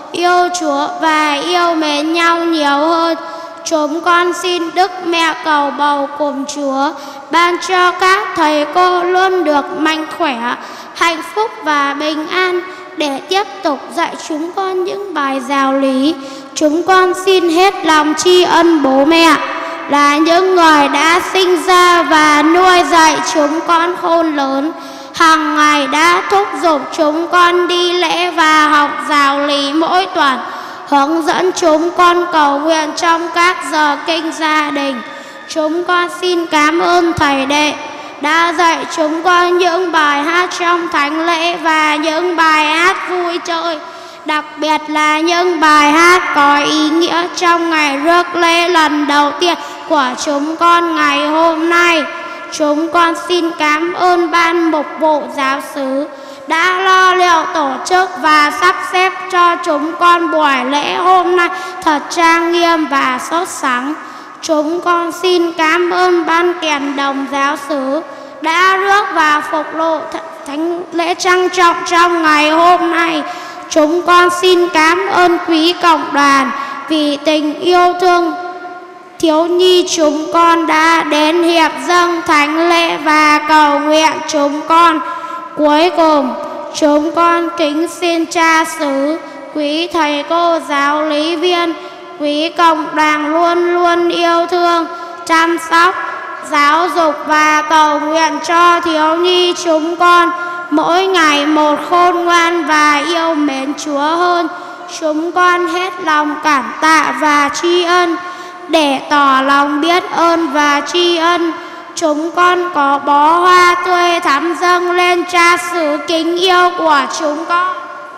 yêu Chúa và yêu mến nhau nhiều hơn. Chúng con xin Đức Mẹ cầu bầu cùng Chúa ban cho các thầy cô luôn được mạnh khỏe, hạnh phúc và bình an để tiếp tục dạy chúng con những bài giáo lý. Chúng con xin hết lòng tri ân bố mẹ là những người đã sinh ra và nuôi dạy chúng con khôn lớn, hàng ngày đã thúc giục chúng con đi lễ và học giáo lý mỗi tuần, hướng dẫn chúng con cầu nguyện trong các giờ kinh gia đình. Chúng con xin cảm ơn thầy đệ đã dạy chúng con những bài hát trong thánh lễ và những bài hát vui chơi, đặc biệt là những bài hát có ý nghĩa trong ngày rước lễ lần đầu tiên của chúng con ngày hôm nay. Chúng con xin cảm ơn ban mục vụ giáo xứ đã lo liệu tổ chức và sắp xếp cho chúng con buổi lễ hôm nay thật trang nghiêm và sốt sắng. Chúng con xin cảm ơn ban kèn đồng giáo xứ đã rước và phục vụ thánh lễ trang trọng trong ngày hôm nay. Chúng con xin cảm ơn quý cộng đoàn vì tình yêu thương thiếu nhi chúng con đã đến hiệp dâng thánh lễ và cầu nguyện chúng con. Cuối cùng, chúng con kính xin cha xứ, quý thầy cô giáo lý viên, quý cộng đoàn luôn luôn yêu thương, chăm sóc, giáo dục và cầu nguyện cho thiếu nhi chúng con mỗi ngày một khôn ngoan và yêu mến Chúa hơn. Chúng con hết lòng cảm tạ và tri ân. Để tỏ lòng biết ơn và tri ân, chúng con có bó hoa tươi thắm dâng lên cha xứ kính yêu của chúng con.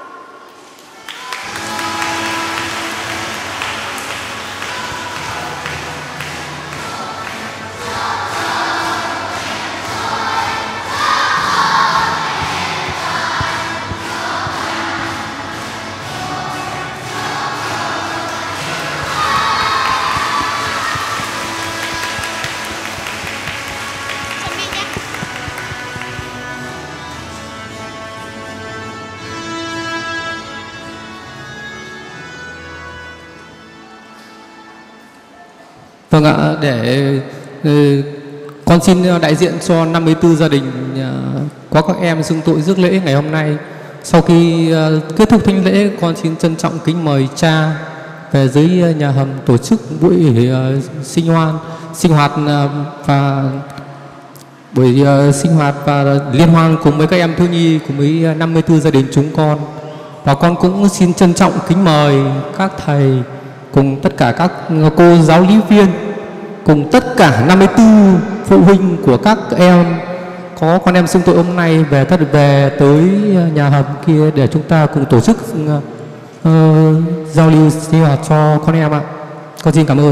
Vâng ạ, để uh, con xin đại diện cho năm mươi tư gia đình uh, có các em xưng tội rước lễ ngày hôm nay. Sau khi uh, kết thúc thánh lễ, con xin trân trọng kính mời cha về dưới nhà hầm tổ chức buổi uh, sinh hoạt, sinh hoạt uh, và buổi uh, sinh hoạt và liên hoan cùng với các em thiếu nhi cùng với năm mươi tư gia đình chúng con. Và con cũng xin trân trọng kính mời các thầy cùng tất cả các cô giáo lý viên, cùng tất cả năm mươi tư phụ huynh của các em có con em xưng tội hôm nay về tất về tới nhà hầm kia để chúng ta cùng tổ chức uh, giao lưu sinh hoạt cho con em ạ. Con xin cảm ơn.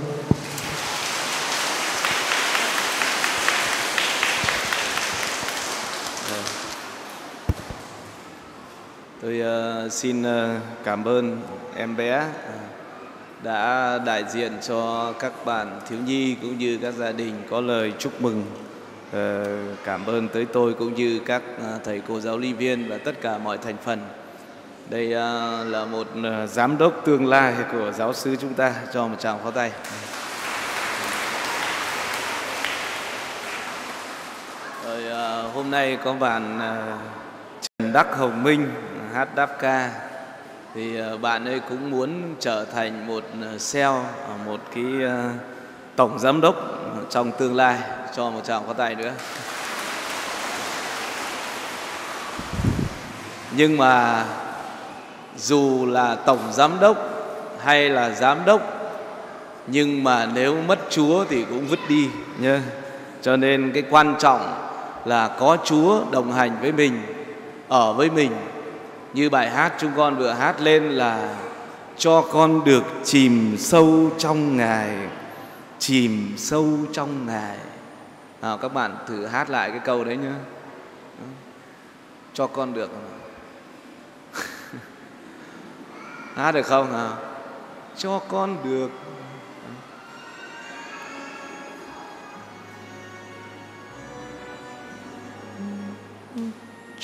Tôi uh, xin uh, cảm ơn em bé uh, đã đại diện cho các bạn thiếu nhi cũng như các gia đình có lời chúc mừng. uh, Cảm ơn tới tôi cũng như các uh, thầy cô giáo lý viên và tất cả mọi thành phần. Đây uh, là một uh, giám đốc tương lai của giáo xứ chúng ta, cho một tràng pháo tay. Rồi uh, hôm nay có bạn uh, Trần Đắc Hồng Minh hát đáp ca, thì bạn ấy cũng muốn trở thành một sale, một cái tổng giám đốc trong tương lai, cho một tràng pháo tay nữa. Nhưng mà dù là tổng giám đốc hay là giám đốc, nhưng mà nếu mất Chúa thì cũng vứt đi nhé. Cho nên cái quan trọng là có Chúa đồng hành với mình, ở với mình. Như bài hát chúng con vừa hát lên là cho con được chìm sâu trong Ngài, chìm sâu trong Ngài. À, các bạn thử hát lại cái câu đấy nhé. Cho con được. Hát được không? À, cho con được.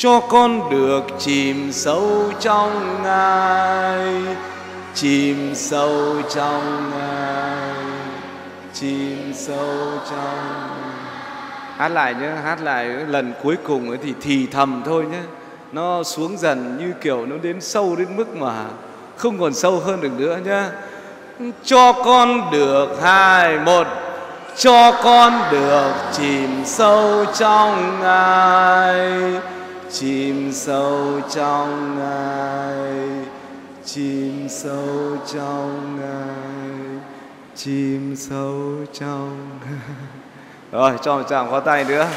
cho con được chìm sâu trong Ngài, chìm sâu trong Ngài, chìm sâu trong. Hát lại nhé, hát lại lần cuối cùng ấy thì thì thầm thôi nhé. Nó xuống dần như kiểu nó đến sâu đến mức mà không còn sâu hơn được nữa nhé. Cho con được hai một, cho con được chìm sâu trong Ngài, chìm sâu trong Ngài, chìm sâu trong Ngài, chìm sâu trong Ngài. Rồi, cho một tràng pháo tay nữa.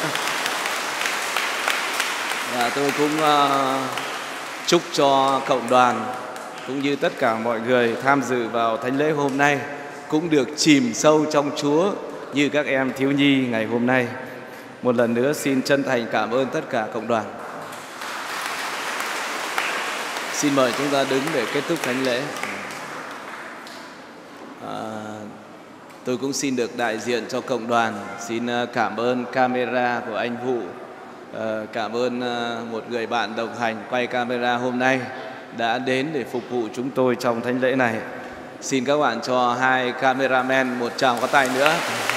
Và tôi cũng uh, chúc cho cộng đoàn cũng như tất cả mọi người tham dự vào thánh lễ hôm nay cũng được chìm sâu trong Chúa như các em thiếu nhi ngày hôm nay. Một lần nữa xin chân thành cảm ơn tất cả cộng đoàn. Xin mời chúng ta đứng để kết thúc thánh lễ. À, tôi cũng xin được đại diện cho cộng đoàn xin cảm ơn camera của anh Vũ, à, cảm ơn một người bạn đồng hành quay camera hôm nay đã đến để phục vụ chúng tôi trong thánh lễ này. Xin các bạn cho hai cameraman một tràng pháo tay nữa.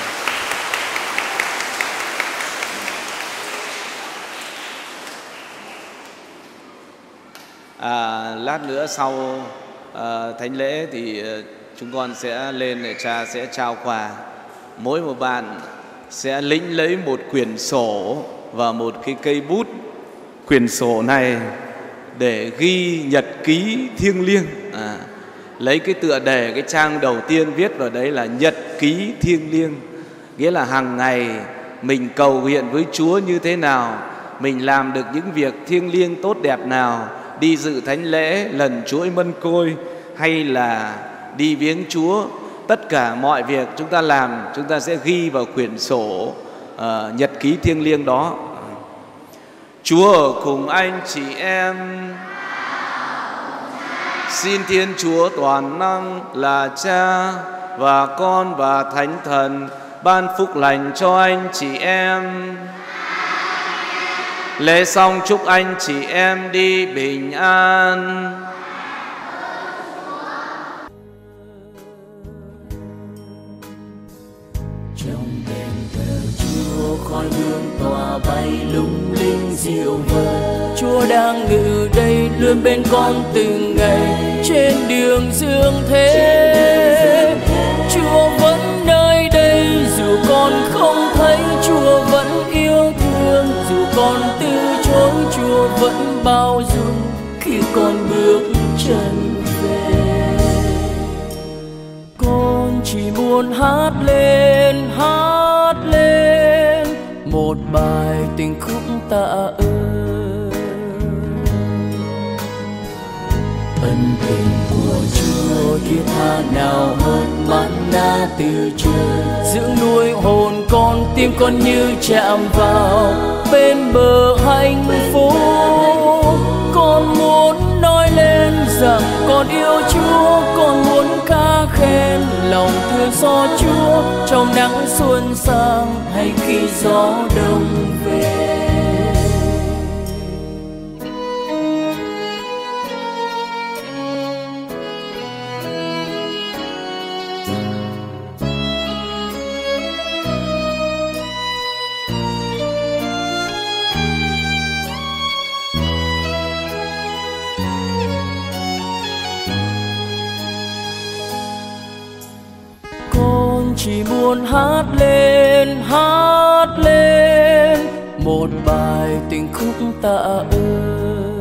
À, lát nữa sau à, thánh lễ thì chúng con sẽ lên để cha sẽ trao quà. Mỗi một bạn sẽ lĩnh lấy một quyển sổ và một cái cây bút. Quyển sổ này để ghi nhật ký thiêng liêng. À, lấy cái tựa đề, cái trang đầu tiên viết vào đấy là nhật ký thiêng liêng. Nghĩa là hàng ngày mình cầu nguyện với Chúa như thế nào, mình làm được những việc thiêng liêng tốt đẹp nào, đi dự thánh lễ, lần chuỗi mân côi hay là đi viếng Chúa. Tất cả mọi việc chúng ta làm, chúng ta sẽ ghi vào quyển sổ uh, nhật ký thiêng liêng đó. Chúa ở cùng anh chị em. Xin Thiên Chúa toàn năng là Cha và Con và Thánh Thần ban phúc lành cho anh chị em. Lễ xong chúc anh chị em đi bình an. Trong đèn thờ Chúa khói hương tỏa bay lung linh diệu vời. Chúa đang ngự đây luôn bên con từng ngày trên đường dương thế. Chúa vẫn nơi đây dù con không thấy, Chúa vẫn yêu thương dù con từ chối, Chúa vẫn bao dung khi con bước chân về. Con chỉ muốn hát lên, hát lên một bài tình khúc tạ ơn. Ân tình của Chúa thiết tha nào hơn manna từ trời, dưỡng nuôi hồn con, tim con như chạm vào bên bờ hạnh phúc. Con muốn nói lên rằng con yêu Chúa, con muốn ca khen lòng thương xót Chúa trong nắng xuân sang hay khi gió đông về. Chỉ muốn hát lên, hát lên một bài tình khúc tạ ơn.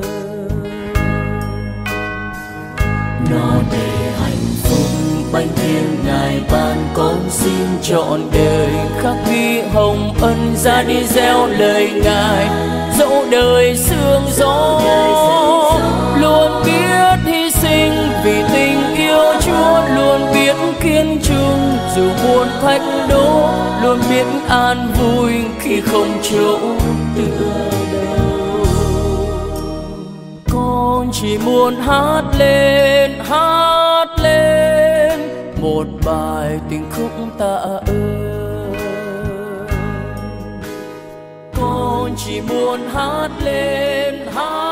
Nó để hạnh phúc bánh thiêng Ngài ban, con xin trọn đời khắc ghi hồng ân, ra đi gieo lời Ngài dẫu đời sương gió. Luôn biết hy sinh vì tình yêu Chúa, luôn biết kiên trung dù buồn thách đố, luôn biết an vui khi không chỗ tựa đâu. Con chỉ muốn hát lên, hát lên một bài tình khúc tạ ơn. Con chỉ muốn hát lên hát